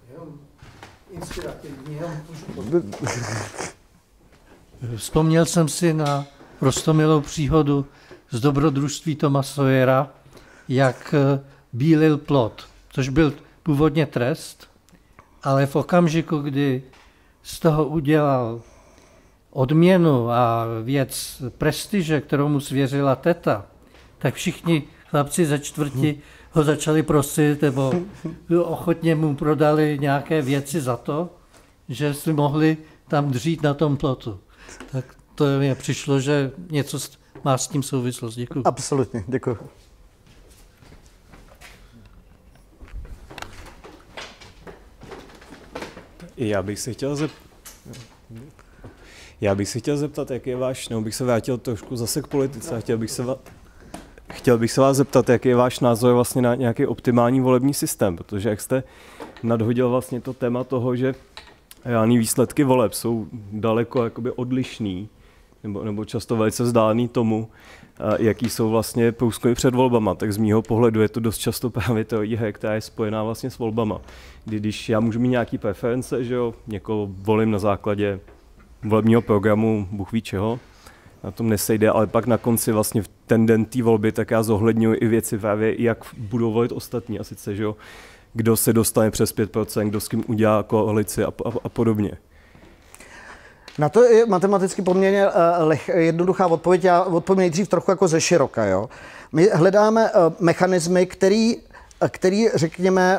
Vzpomněl jsem si na roztomilou příhodu z dobrodružství Toma Sawyera, jak bílil plot, což byl původně trest, ale v okamžiku, kdy z toho udělal odměnu a věc prestiže, kterou mu svěřila teta, tak všichni chlapci ze čtvrti ho začali prosit, nebo ochotně mu prodali nějaké věci za to, že si mohli tam dřít na tom plotu. Tak to mi přišlo, že něco má s tím souvislost. Děkuji. Absolutně, děkuji. Já bych se chtěl zeptat, jak je váš, nebo bych se vrátil trošku zase k politice, chtěl bych se vás zeptat, jaký je váš názor vlastně na nějaký optimální volební systém, protože jak jste nadhodil vlastně to téma toho, že reální výsledky voleb jsou daleko jakoby odlišný, nebo často velice vzdálený tomu, jaký jsou vlastně průzkumy před volbama, tak z mýho pohledu je to dost často právě teorie hry, která je spojená vlastně s volbama. Když já můžu mít nějaký preference, že jo, někoho volím na základě volebního programu, Bůh ví čeho, na tom nesejde, ale pak na konci vlastně v ten den té volby, tak já zohledňuji i věci právě, jak budou volit ostatní, a sice, že jo, kdo se dostane přes 5%, kdo s kým udělá koalici a podobně. Na to je matematicky poměrně jednoduchá odpověď. Já odpovím nejdřív trochu jako ze široka. Jo. My hledáme mechanismy, který řekněme,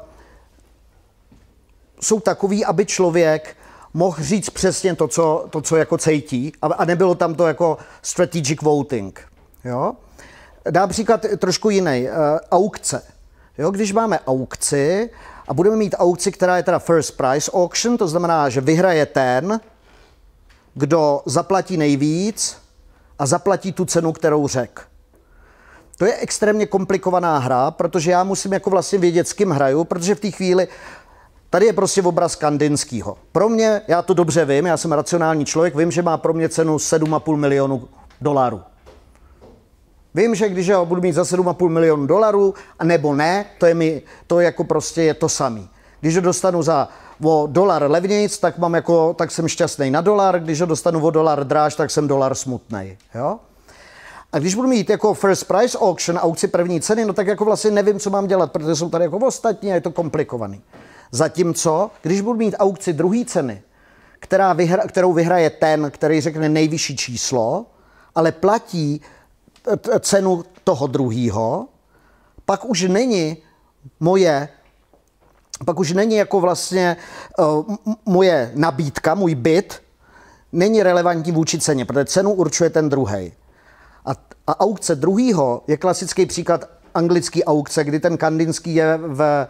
jsou takový, aby člověk mohl říct přesně to, co jako cítí, a nebylo tam to jako strategic voting. Jo. Dám příklad trošku jiný. Aukce. Jo, když máme aukci a budeme mít aukci, která je teda first price auction, to znamená, že vyhraje ten, kdo zaplatí nejvíc a zaplatí tu cenu, kterou řekl. To je extrémně komplikovaná hra, protože já musím jako vlastně vědět, s kým hraju, protože v té chvíli tady je prostě obraz Kandinského. Pro mě, já to dobře vím, já jsem racionální člověk, vím, že má pro mě cenu $7,5 milionu. Vím, že když ho budu mít za $7,5 milionu, a nebo ne, to jako prostě je to samý. Když ho dostanu za o $1 levnějc, tak jsem šťastný na $1, když ho dostanu o $1 dráž, tak jsem $1 smutnej. Jo? A když budu mít jako first price auction, aukci první ceny, no tak jako vlastně nevím, co mám dělat, protože jsou tady jako ostatní a je to komplikovaný. Zatímco, když budu mít aukci druhé ceny, kterou vyhraje ten, který řekne nejvyšší číslo, ale platí cenu toho druhýho, pak už není jako vlastně moje nabídka, můj bid, není relevantní vůči ceně, protože cenu určuje ten druhej. A aukce druhýho je klasický příklad anglický aukce, kdy ten Kandinský je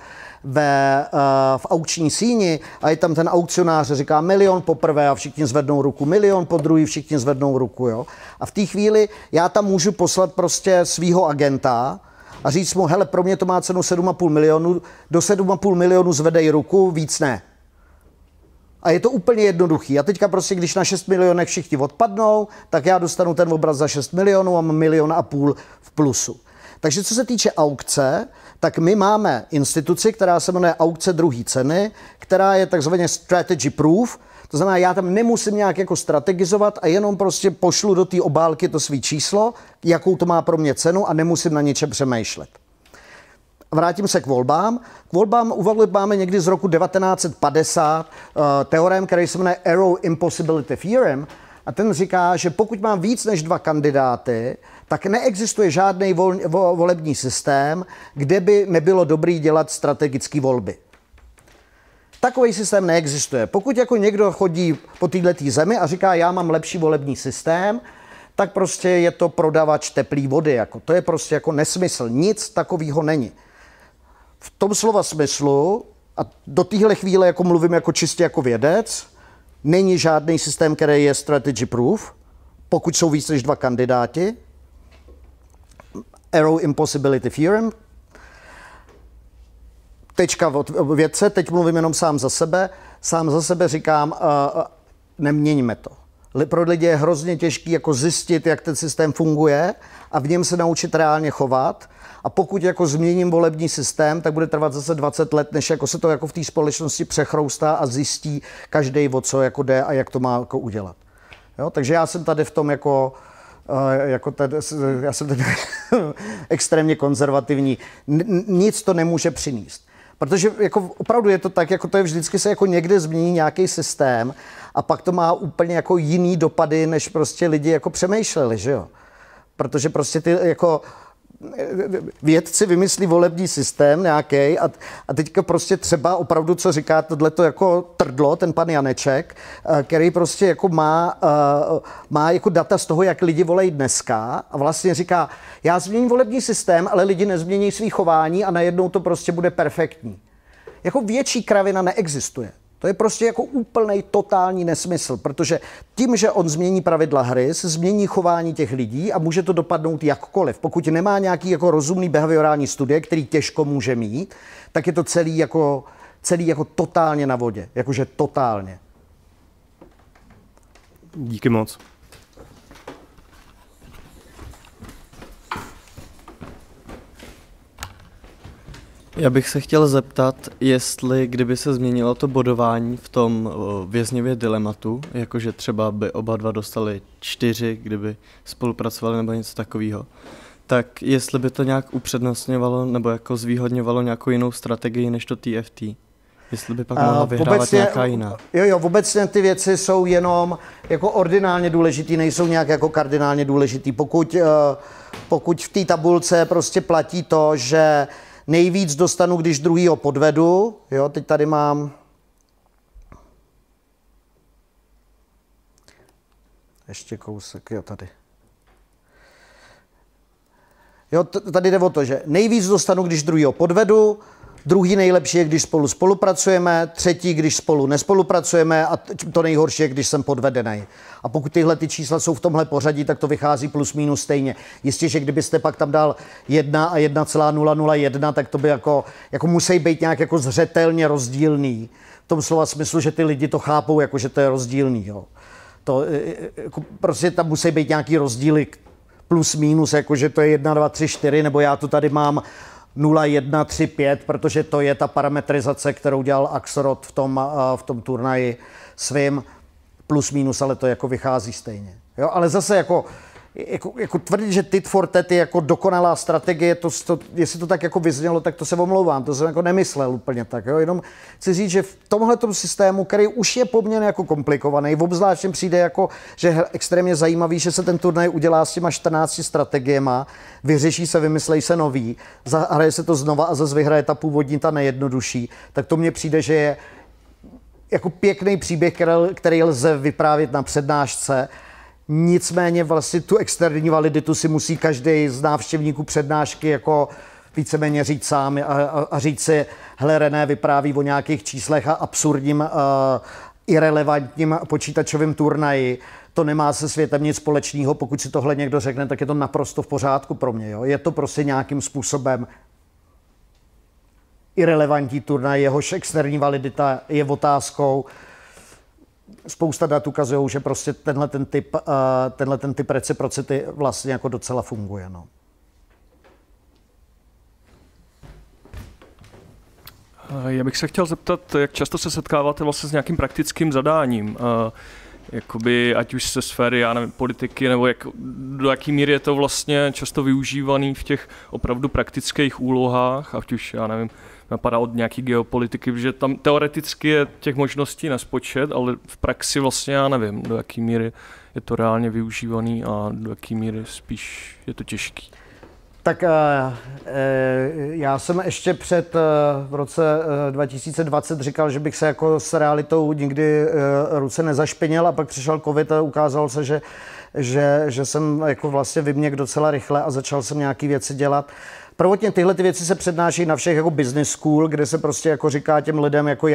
v aukční síni a je tam ten aukcionář, říká milion poprvé a všichni zvednou ruku, milion po druhý, všichni zvednou ruku. Jo? A v té chvíli já tam můžu poslat prostě svýho agenta a říct mu, hele, pro mě to má cenu 7,5 milionu, do 7,5 milionu zvedej ruku, víc ne. A je to úplně jednoduchý. A teďka prostě, když na 6 milionech všichni odpadnou, tak já dostanu ten obraz za 6 milionů a mám 1,5 milionu v plusu. Takže co se týče aukce, tak my máme instituci, která se jmenuje aukce druhé ceny, která je takzvaně strategy proof. To znamená, já tam nemusím nějak jako strategizovat a jenom prostě pošlu do té obálky to svý číslo, jakou to má pro mě cenu a nemusím na něčem přemýšlet. Vrátím se k volbám. K volbám máme někdy z roku 1950 teorem, který se jmenuje Arrow Impossibility Theorem, a ten říká, že pokud mám víc než 2 kandidáty, tak neexistuje žádný volební systém, kde by nebylo dobrý dělat strategické volby. Takový systém neexistuje. Pokud jako někdo chodí po této zemi a říká, já mám lepší volební systém, tak prostě je to prodavač teplý vody. Jako. To je prostě jako nesmysl. Nic takového není. V tom slova smyslu, a do téhle chvíle jako mluvím jako čistě jako vědec, není žádný systém, který je strategy proof, pokud jsou víc než 2 kandidáti. Arrow Impossibility Theorem. Tečka od vědce, teď mluvím jenom sám za sebe. Sám za sebe říkám, neměňme to. Pro lidi je hrozně těžký jako zjistit, jak ten systém funguje a v něm se naučit reálně chovat. A pokud jako změním volební systém, tak bude trvat zase 20 let, než jako se to jako v té společnosti přechroustá a zjistí každý, o co jako jde a jak to má jako udělat. Jo? Takže já jsem tady v tom já jsem tady extrémně konzervativní. Nic to nemůže přinést. Protože jako opravdu je to tak, jako to je vždycky se jako někde změní nějaký systém a pak to má úplně jako jiný dopady, než prostě lidi jako přemýšleli, že jo? Protože prostě ty jako vědci vymyslí volební systém nějaký a teďka prostě třeba opravdu, co říká tohleto jako trdlo, ten pan Janeček, který prostě jako má jako data z toho, jak lidi volají dneska a vlastně říká, já změním volební systém, ale lidi nezmění svý chování a najednou to prostě bude perfektní. Jako větší kravina neexistuje. To je prostě jako úplnej totální nesmysl, protože tím, že on změní pravidla hry, se změní chování těch lidí a může to dopadnout jakkoliv. Pokud nemá nějaký jako rozumný behaviorální studie, který těžko může mít, tak je to celý jako totálně na vodě. Jakože totálně. Díky moc. Já bych se chtěl zeptat, jestli kdyby se změnilo to bodování v tom vězněvě dilematu, jakože třeba by oba dva dostali 4, kdyby spolupracovali nebo něco takového, tak jestli by to nějak upřednostňovalo nebo jako zvýhodňovalo nějakou jinou strategii než to TFT. Jestli by pak mohla vyhrávat nějaká jiná. Jo, obecně ty věci jsou jenom jako ordinálně důležitý, nejsou nějak jako kardinálně důležitý. Pokud v té tabulce prostě platí to, že nejvíc dostanu, když druhýho podvedu. Jo, teď tady mám... Ještě kousek, jo, tady. Jo, tady jde o to, že nejvíc dostanu, když druhýho podvedu, druhý nejlepší je, když spolupracujeme, třetí, když spolu nespolupracujeme a to nejhorší je, když jsem podvedený. A pokud tyhle ty čísla jsou v tomhle pořadí, tak to vychází plus minus stejně. Jistě, že kdybyste pak tam dal 1 a 1,001, tak to by jako musí být nějak jako zřetelně rozdílný. V tom slova smyslu, že ty lidi to chápou, jako že to je rozdílný. Jo. To, jako, prostě tam musí být nějaký rozdíly plus minus, jako že to je 1, 2, 3, 4, nebo já tu tady mám 0, 1, 3, 5, protože to je ta parametrizace, kterou dělal Axelrod v tom turnaji svým plus minus, ale to jako vychází stejně. Jo, ale zase jako tvrdit, že tit for tat je jako dokonalá strategie, jestli to tak jako vyznělo, tak to se omlouvám, to jsem jako nemyslel úplně tak. Jo? Jenom chci říct, že v tomhletom systému, který už je poměrně jako komplikovaný, obzvlášť přijde jako, že je extrémně zajímavý, že se ten turnaj udělá s těma 14 strategiema, vyřeší se, vymyslej se nový, zahraje se to znova a zase vyhraje ta původní, ta nejjednodušší, tak to mně přijde, že je jako pěkný příběh, který lze vyprávět na přednášce. Nicméně vlastně tu externí validitu si musí každý z návštěvníků přednášky jako víceméně říct sám a říct si, hele, René vypráví o nějakých číslech a absurdním, irelevantním počítačovém turnaji. To nemá se světem nic společného. Pokud si tohle někdo řekne, tak je to naprosto v pořádku pro mě. Jo? Je to prostě nějakým způsobem irelevantní turnaj, jehož externí validita je otázkou. Spousta dat ukazují, že prostě tenhle ten typ reciprocity vlastně jako docela funguje. No. Já bych se chtěl zeptat, jak často se setkáváte vlastně s nějakým praktickým zadáním, jakoby, ať už ze sféry, já nevím, politiky, nebo do jaký míry je to vlastně často využívaný v těch opravdu praktických úlohách, ať už, já nevím, napadá od nějaký geopolitiky, protože tam teoreticky je těch možností nespočet, ale v praxi vlastně já nevím, do jaký míry je to reálně využívaný a do jaký míry spíš je to těžký. Tak já jsem ještě v roce 2020 říkal, že bych se jako s realitou nikdy ruce nezašpinil a pak přišel covid a ukázalo se, že jsem jako vlastně vyměk docela rychle a začal jsem nějaký věci dělat. Prvotně tyhle ty věci se přednáší na všech jako business school, kde se prostě jako říká těm lidem, jako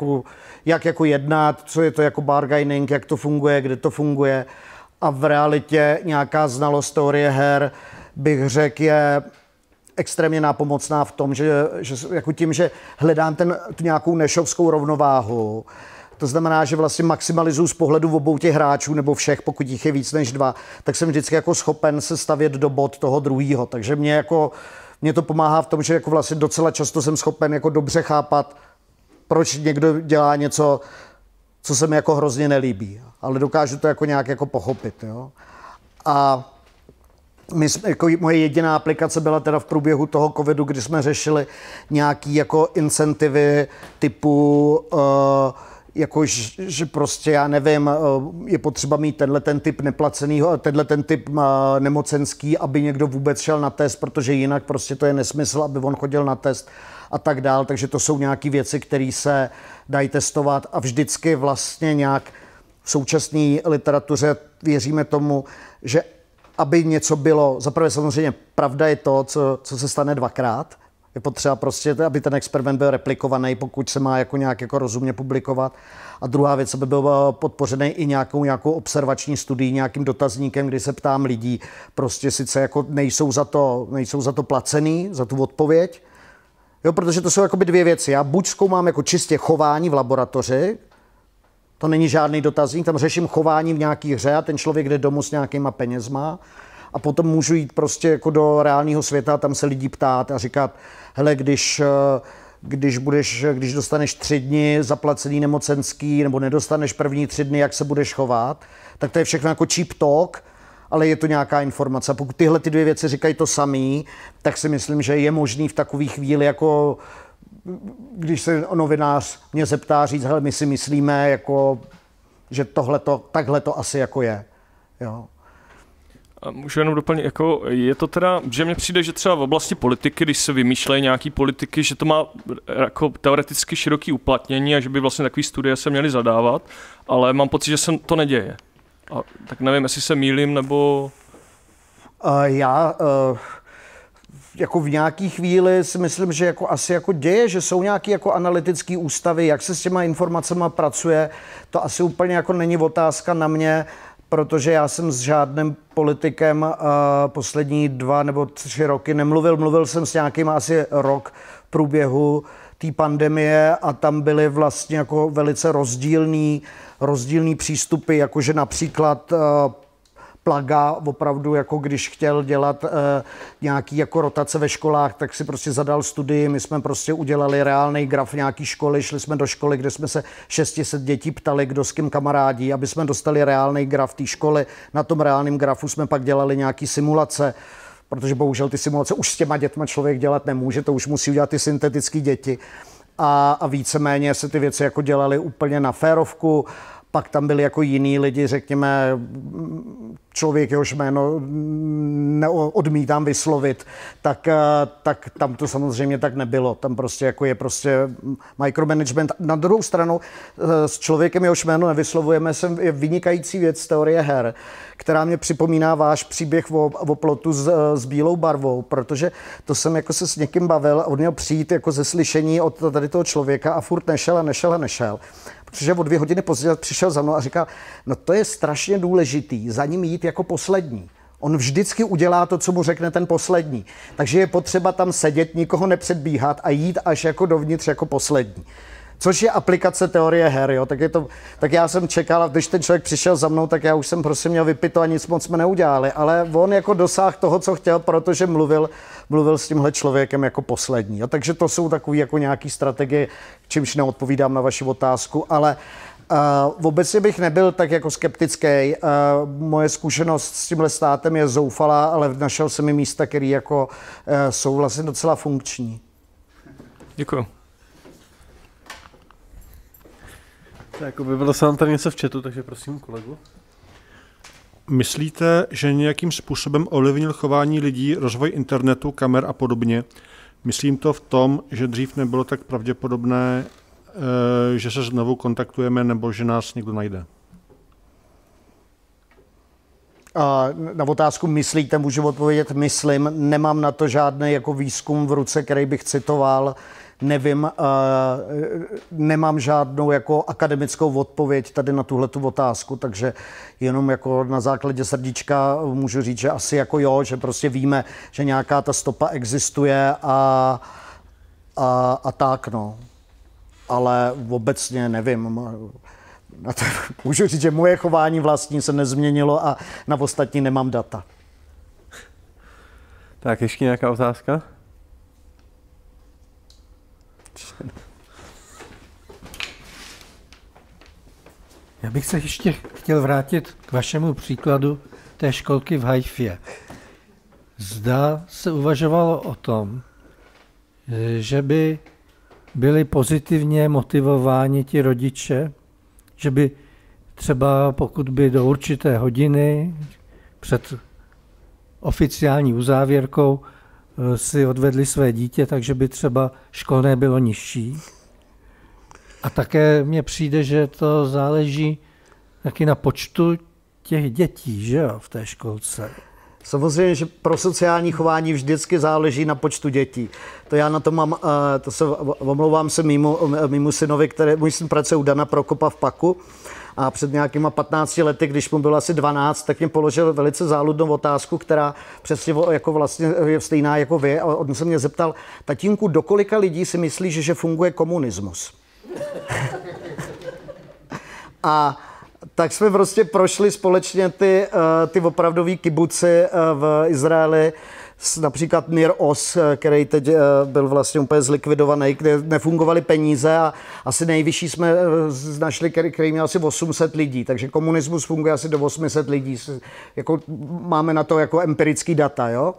jak jednat, co je to jako bargaining, jak to funguje, kde to funguje. A v realitě nějaká znalost teorie her, bych řekl, je extrémně nápomocná v tom, že jako tím, že hledám tu nějakou nešovskou rovnováhu. To znamená, že vlastně maximalizuju z pohledu obou těch hráčů nebo všech, pokud jich je víc než 2, tak jsem vždycky jako schopen se stavět do bod toho druhého. Takže mě to pomáhá v tom, že jako vlastně docela často jsem schopen jako dobře chápat, proč někdo dělá něco, co se mi jako hrozně nelíbí. Ale dokážu to jako nějak jako pochopit. Jo? A jako moje jediná aplikace byla teda v průběhu toho covidu, kdy jsme řešili nějaký jako incentivy typu jako, že prostě já nevím, je potřeba mít ten typ neplacenýho, ten typ nemocenský, aby někdo vůbec šel na test, protože jinak prostě to je nesmysl, aby on chodil na test a tak dál. Takže to jsou nějaké věci, které se dají testovat a vždycky vlastně nějak v současné literatuře věříme tomu, že aby něco bylo, zaprvé samozřejmě pravda je to, co se stane dvakrát. Je potřeba prostě, aby ten experiment byl replikovaný, pokud se má jako nějak jako rozumně publikovat. A druhá věc, aby byl podpořený i nějakou observační studií, nějakým dotazníkem, kdy se ptám lidí, prostě sice jako nejsou za to placený, za tu odpověď. Jo, protože to jsou jakoby dvě věci. Já buď zkoumám jako čistě chování v laboratoři, to není žádný dotazník, tam řeším chování v nějaký hře a ten člověk jde domů s nějakýma penězma a potom můžu jít prostě jako do reálného světa a tam se lidí ptát a říkat, hele, když dostaneš 3 dny zaplacený nemocenský nebo nedostaneš první 3 dny, jak se budeš chovat, tak to je všechno jako cheap talk, ale je to nějaká informace. A pokud tyhle ty dvě věci říkají to samý, tak si myslím, že je možný v takové chvíli jako když se novinář mě zeptá říct, hele, my si myslíme, jako, že takhle to asi jako je. Jo. A můžu jenom doplnit, jako je to teda, že mně přijde, že třeba v oblasti politiky, když se vymýšlejí nějaký politiky, že to má jako teoreticky široký uplatnění a že by vlastně takový studie se měly zadávat, ale mám pocit, že se to neděje. A tak nevím, jestli se mýlím, nebo... Jako v nějaký chvíli si myslím, že jako asi jako děje, že jsou nějaké jako analytické ústavy, jak se s těma informacemi pracuje, to asi úplně jako není otázka na mě, protože já jsem s žádným politikem poslední 2 nebo 3 roky nemluvil. Mluvil jsem s nějakým asi rok v průběhu té pandemie a tam byly vlastně jako velice rozdílný přístupy, jakože například Plaga opravdu, jako když chtěl dělat nějaký jako rotace ve školách, tak si prostě zadal studii, my jsme prostě udělali reálný graf nějaký školy, šli jsme do školy, kde jsme se 600 dětí ptali, kdo s kým kamarádí, aby jsme dostali reálný graf té školy. Na tom reálném grafu jsme pak dělali nějaký simulace, protože bohužel ty simulace už s těma dětma člověk dělat nemůže, to už musí udělat ty syntetické děti. A víceméně se ty věci jako dělaly úplně na férovku. Pak tam byli jako jiní lidi, řekněme, člověk, jehož jméno odmítám vyslovit, tak tam to samozřejmě tak nebylo. Tam prostě jako je prostě micromanagement. Na druhou stranu s člověkem, jehož jméno nevyslovujeme, je vynikající věc z teorie her, která mě připomíná váš příběh o plotu s bílou barvou, protože to jsem jako se s někým bavil a on měl přijít jako ze slyšení od tady toho člověka a furt nešel. Protože o 2 hodiny později přišel za mnou a říkal, no to je strašně důležitý, za ním jít jako poslední. On vždycky udělá to, co mu řekne ten poslední. Takže je potřeba tam sedět, nikoho nepředbíhat a jít až jako dovnitř jako poslední. Což je aplikace teorie her, jo. Tak já jsem čekal, když ten člověk přišel za mnou, tak já už jsem prostě měl vypito a nic moc jsme neudělali. Ale on jako dosáhl toho, co chtěl, protože mluvil s tímhle člověkem jako poslední. Jo. Takže to jsou takové jako nějaké strategie, čímž neodpovídám na vaši otázku, ale obecně bych nebyl tak jako skeptický. Moje zkušenost s tímhle státem je zoufalá, ale našel jsem i místa, které jako jsou vlastně docela funkční. Děkuju. Tak objevilo se nám tady něco v chatu, takže prosím kolegu. Myslíte, že nějakým způsobem ovlivnil chování lidí rozvoj internetu, kamer a podobně? Myslím to v tom, že dřív nebylo tak pravděpodobné, že se znovu kontaktujeme nebo že nás někdo najde. Na otázku myslíte, můžu odpovědět myslím. Nemám na to žádný jako výzkum v ruce, který bych citoval. Nevím, nemám žádnou jako akademickou odpověď tady na tuhletu otázku, takže jenom jako na základě srdíčka můžu říct, že asi jako jo, že prostě víme, že nějaká ta stopa existuje a tak, no. Ale obecně nevím. Na to můžu říct, že moje chování vlastní se nezměnilo a na ostatní nemám data. Tak ještě nějaká otázka? Já bych se ještě chtěl vrátit k vašemu příkladu té školky v Haifě. Zda se uvažovalo o tom, že by byli pozitivně motivováni ti rodiče, že by třeba pokud by do určité hodiny před oficiální uzávěrkou si odvedli své dítě, takže by třeba školné bylo nižší. A také mně přijde, že to záleží taky na počtu těch dětí, že jo, v té školce. Samozřejmě, že pro sociální chování vždycky záleží na počtu dětí. To já na to mám, to se omlouvám se mýmu synovi, můj syn pracuje u Dana Prokopa v Paku a před nějakýma 15 lety, když mu bylo asi 12, tak mě položil velice záludnou otázku, která přesně jako vlastně je stejná jako vy. A on se mě zeptal, tatínku, do kolika lidí si myslíš, že funguje komunismus? A tak jsme prostě prošli společně ty opravdový kibuci v Izraeli, například Nir Oz, který teď byl vlastně úplně zlikvidovaný, kde nefungovaly peníze a asi nejvyšší jsme našli, který měl asi 800 lidí, takže komunismus funguje asi do 800 lidí, jako máme na to jako empirický data, jo?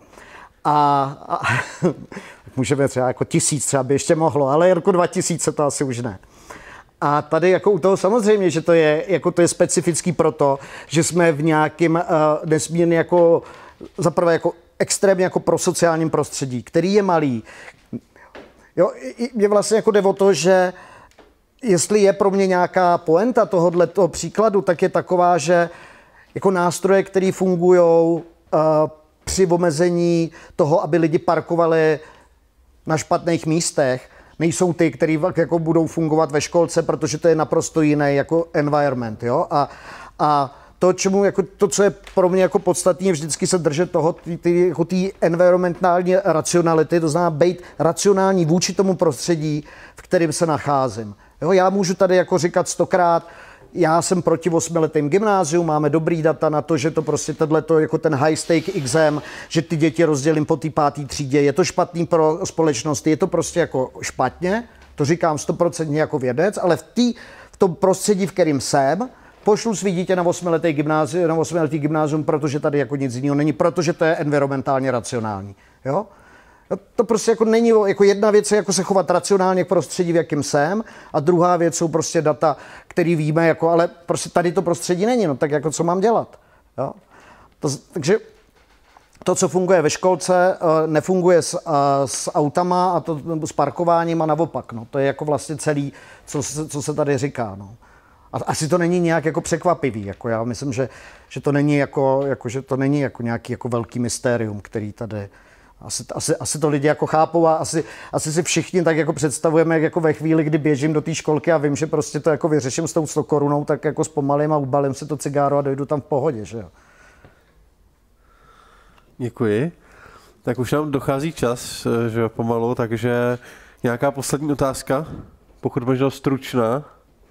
A můžeme třeba jako 1000 třeba by ještě mohlo, ale jako 2000 to asi už ne. A tady jako u toho samozřejmě, že to je specifický proto, že jsme v nějakém nesmírně jako zaprvé jako extrémně jako prosociálním prostředí, který je malý. Jo, mě vlastně jako jde o to, že jestli je pro mě nějaká poenta tohoto příkladu, tak je taková, že jako nástroje, které fungují při omezení toho, aby lidi parkovali na špatných místech, nejsou ty, které jako budou fungovat ve školce, protože to je naprosto jiný jako environment. Jo? A to, co je pro mě jako podstatné, je vždycky se držet toho, jako té environmentální racionality, to znamená být racionální vůči tomu prostředí, v kterém se nacházím. Jo? Já můžu tady jako říkat 100krát, já jsem proti 8letým gymnáziu, máme dobrý data na to, že to prostě tohleto, jako ten high stake exam, že ty děti rozdělím po té 5. třídě, je to špatný pro společnost, je to prostě jako špatně, to říkám 100% jako vědec, ale v tom prostředí, v kterém jsem, pošlu svý dítě na 8letý gymnázium, protože tady jako nic jiného není, protože to je environmentálně racionální. Jo? To prostě jako není, jako jedna věc je jako se chovat racionálně k prostředí, v jakém jsem, a druhá věc jsou prostě data, které víme, jako, ale prostě tady to prostředí není, no tak jako co mám dělat. Jo? Takže to, co funguje ve školce, nefunguje s autama a to s parkováním a naopak. No. To je jako vlastně celý, co se tady říká. No. A asi to není nějak jako překvapivý. Jako já myslím, že to není že to není jako nějaký jako velký mystérium, který tady asi to lidi jako chápou a asi si všichni tak jako představujeme, jak jako ve chvíli, kdy běžím do té školky a vím, že prostě to jako vyřeším s tou 100 korunou, tak jako zpomalím a ubalím si to cigáro a dojdu tam v pohodě, že jo. Děkuji. Tak už nám dochází čas, že jo, pomalu, takže nějaká poslední otázka, pokud možná stručná.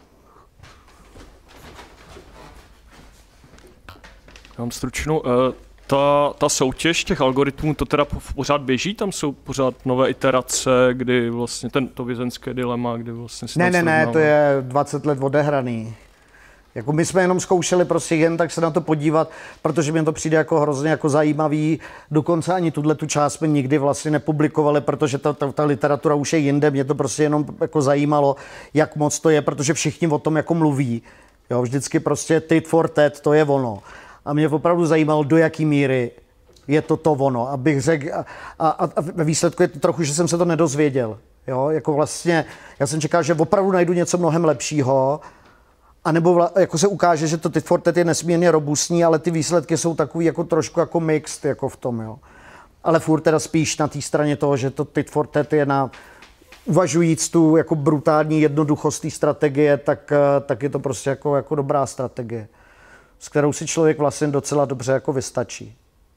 Mám stručnou. Ta soutěž těch algoritmů, to teda pořád běží? Tam jsou pořád nové iterace, kdy vlastně to vězenské dilema, kdy vlastně se Ne, to je 20 let odehraný. Jako my jsme jenom zkoušeli prostě jen tak se na to podívat, protože mi to přijde jako hrozně jako zajímavý. Dokonce ani tu část jsme nikdy vlastně nepublikovali, protože ta literatura už je jinde. Mě to prostě jenom jako zajímalo, jak moc to je, protože všichni o tom jako mluví. Jo, vždycky prostě tit for tat, to je ono. A mě opravdu zajímalo, do jaký míry je to ono, abych řekl, a ve výsledku je to trochu, že jsem se to nedozvěděl. Jo? Jako vlastně, já jsem čekal, že opravdu najdu něco mnohem lepšího, anebo jako se ukáže, že to Tit for Tat je nesmírně robustní, ale ty výsledky jsou takový jako trošku jako mixed jako v tom. Jo? Ale furt teda spíš na té straně toho, že to Tit for Tat je na uvažujíc tu jako brutální jednoduchost té strategie, tak je to prostě jako dobrá strategie, s kterou si člověk vlastně docela dobře jako vystačí.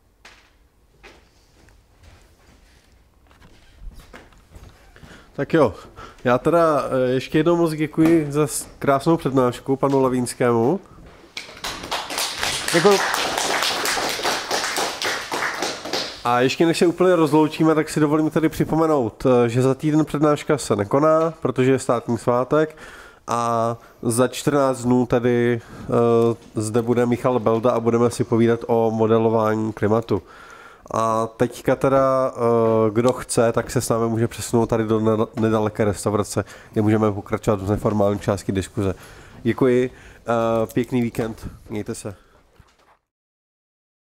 Tak jo, já teda ještě jednou moc děkuji za krásnou přednášku panu Levínskému. Děkuji. A ještě než se úplně rozloučíme, tak si dovolím tady připomenout, že za týden přednáška se nekoná, protože je státní svátek a za 14 dnů tady zde bude Michal Belda a budeme si povídat o modelování klimatu. A teďka teda, kdo chce, tak se s námi může přesunout tady do nedaleké restaurace, kde můžeme pokračovat v neformální části diskuze. Děkuji, pěkný víkend, mějte se.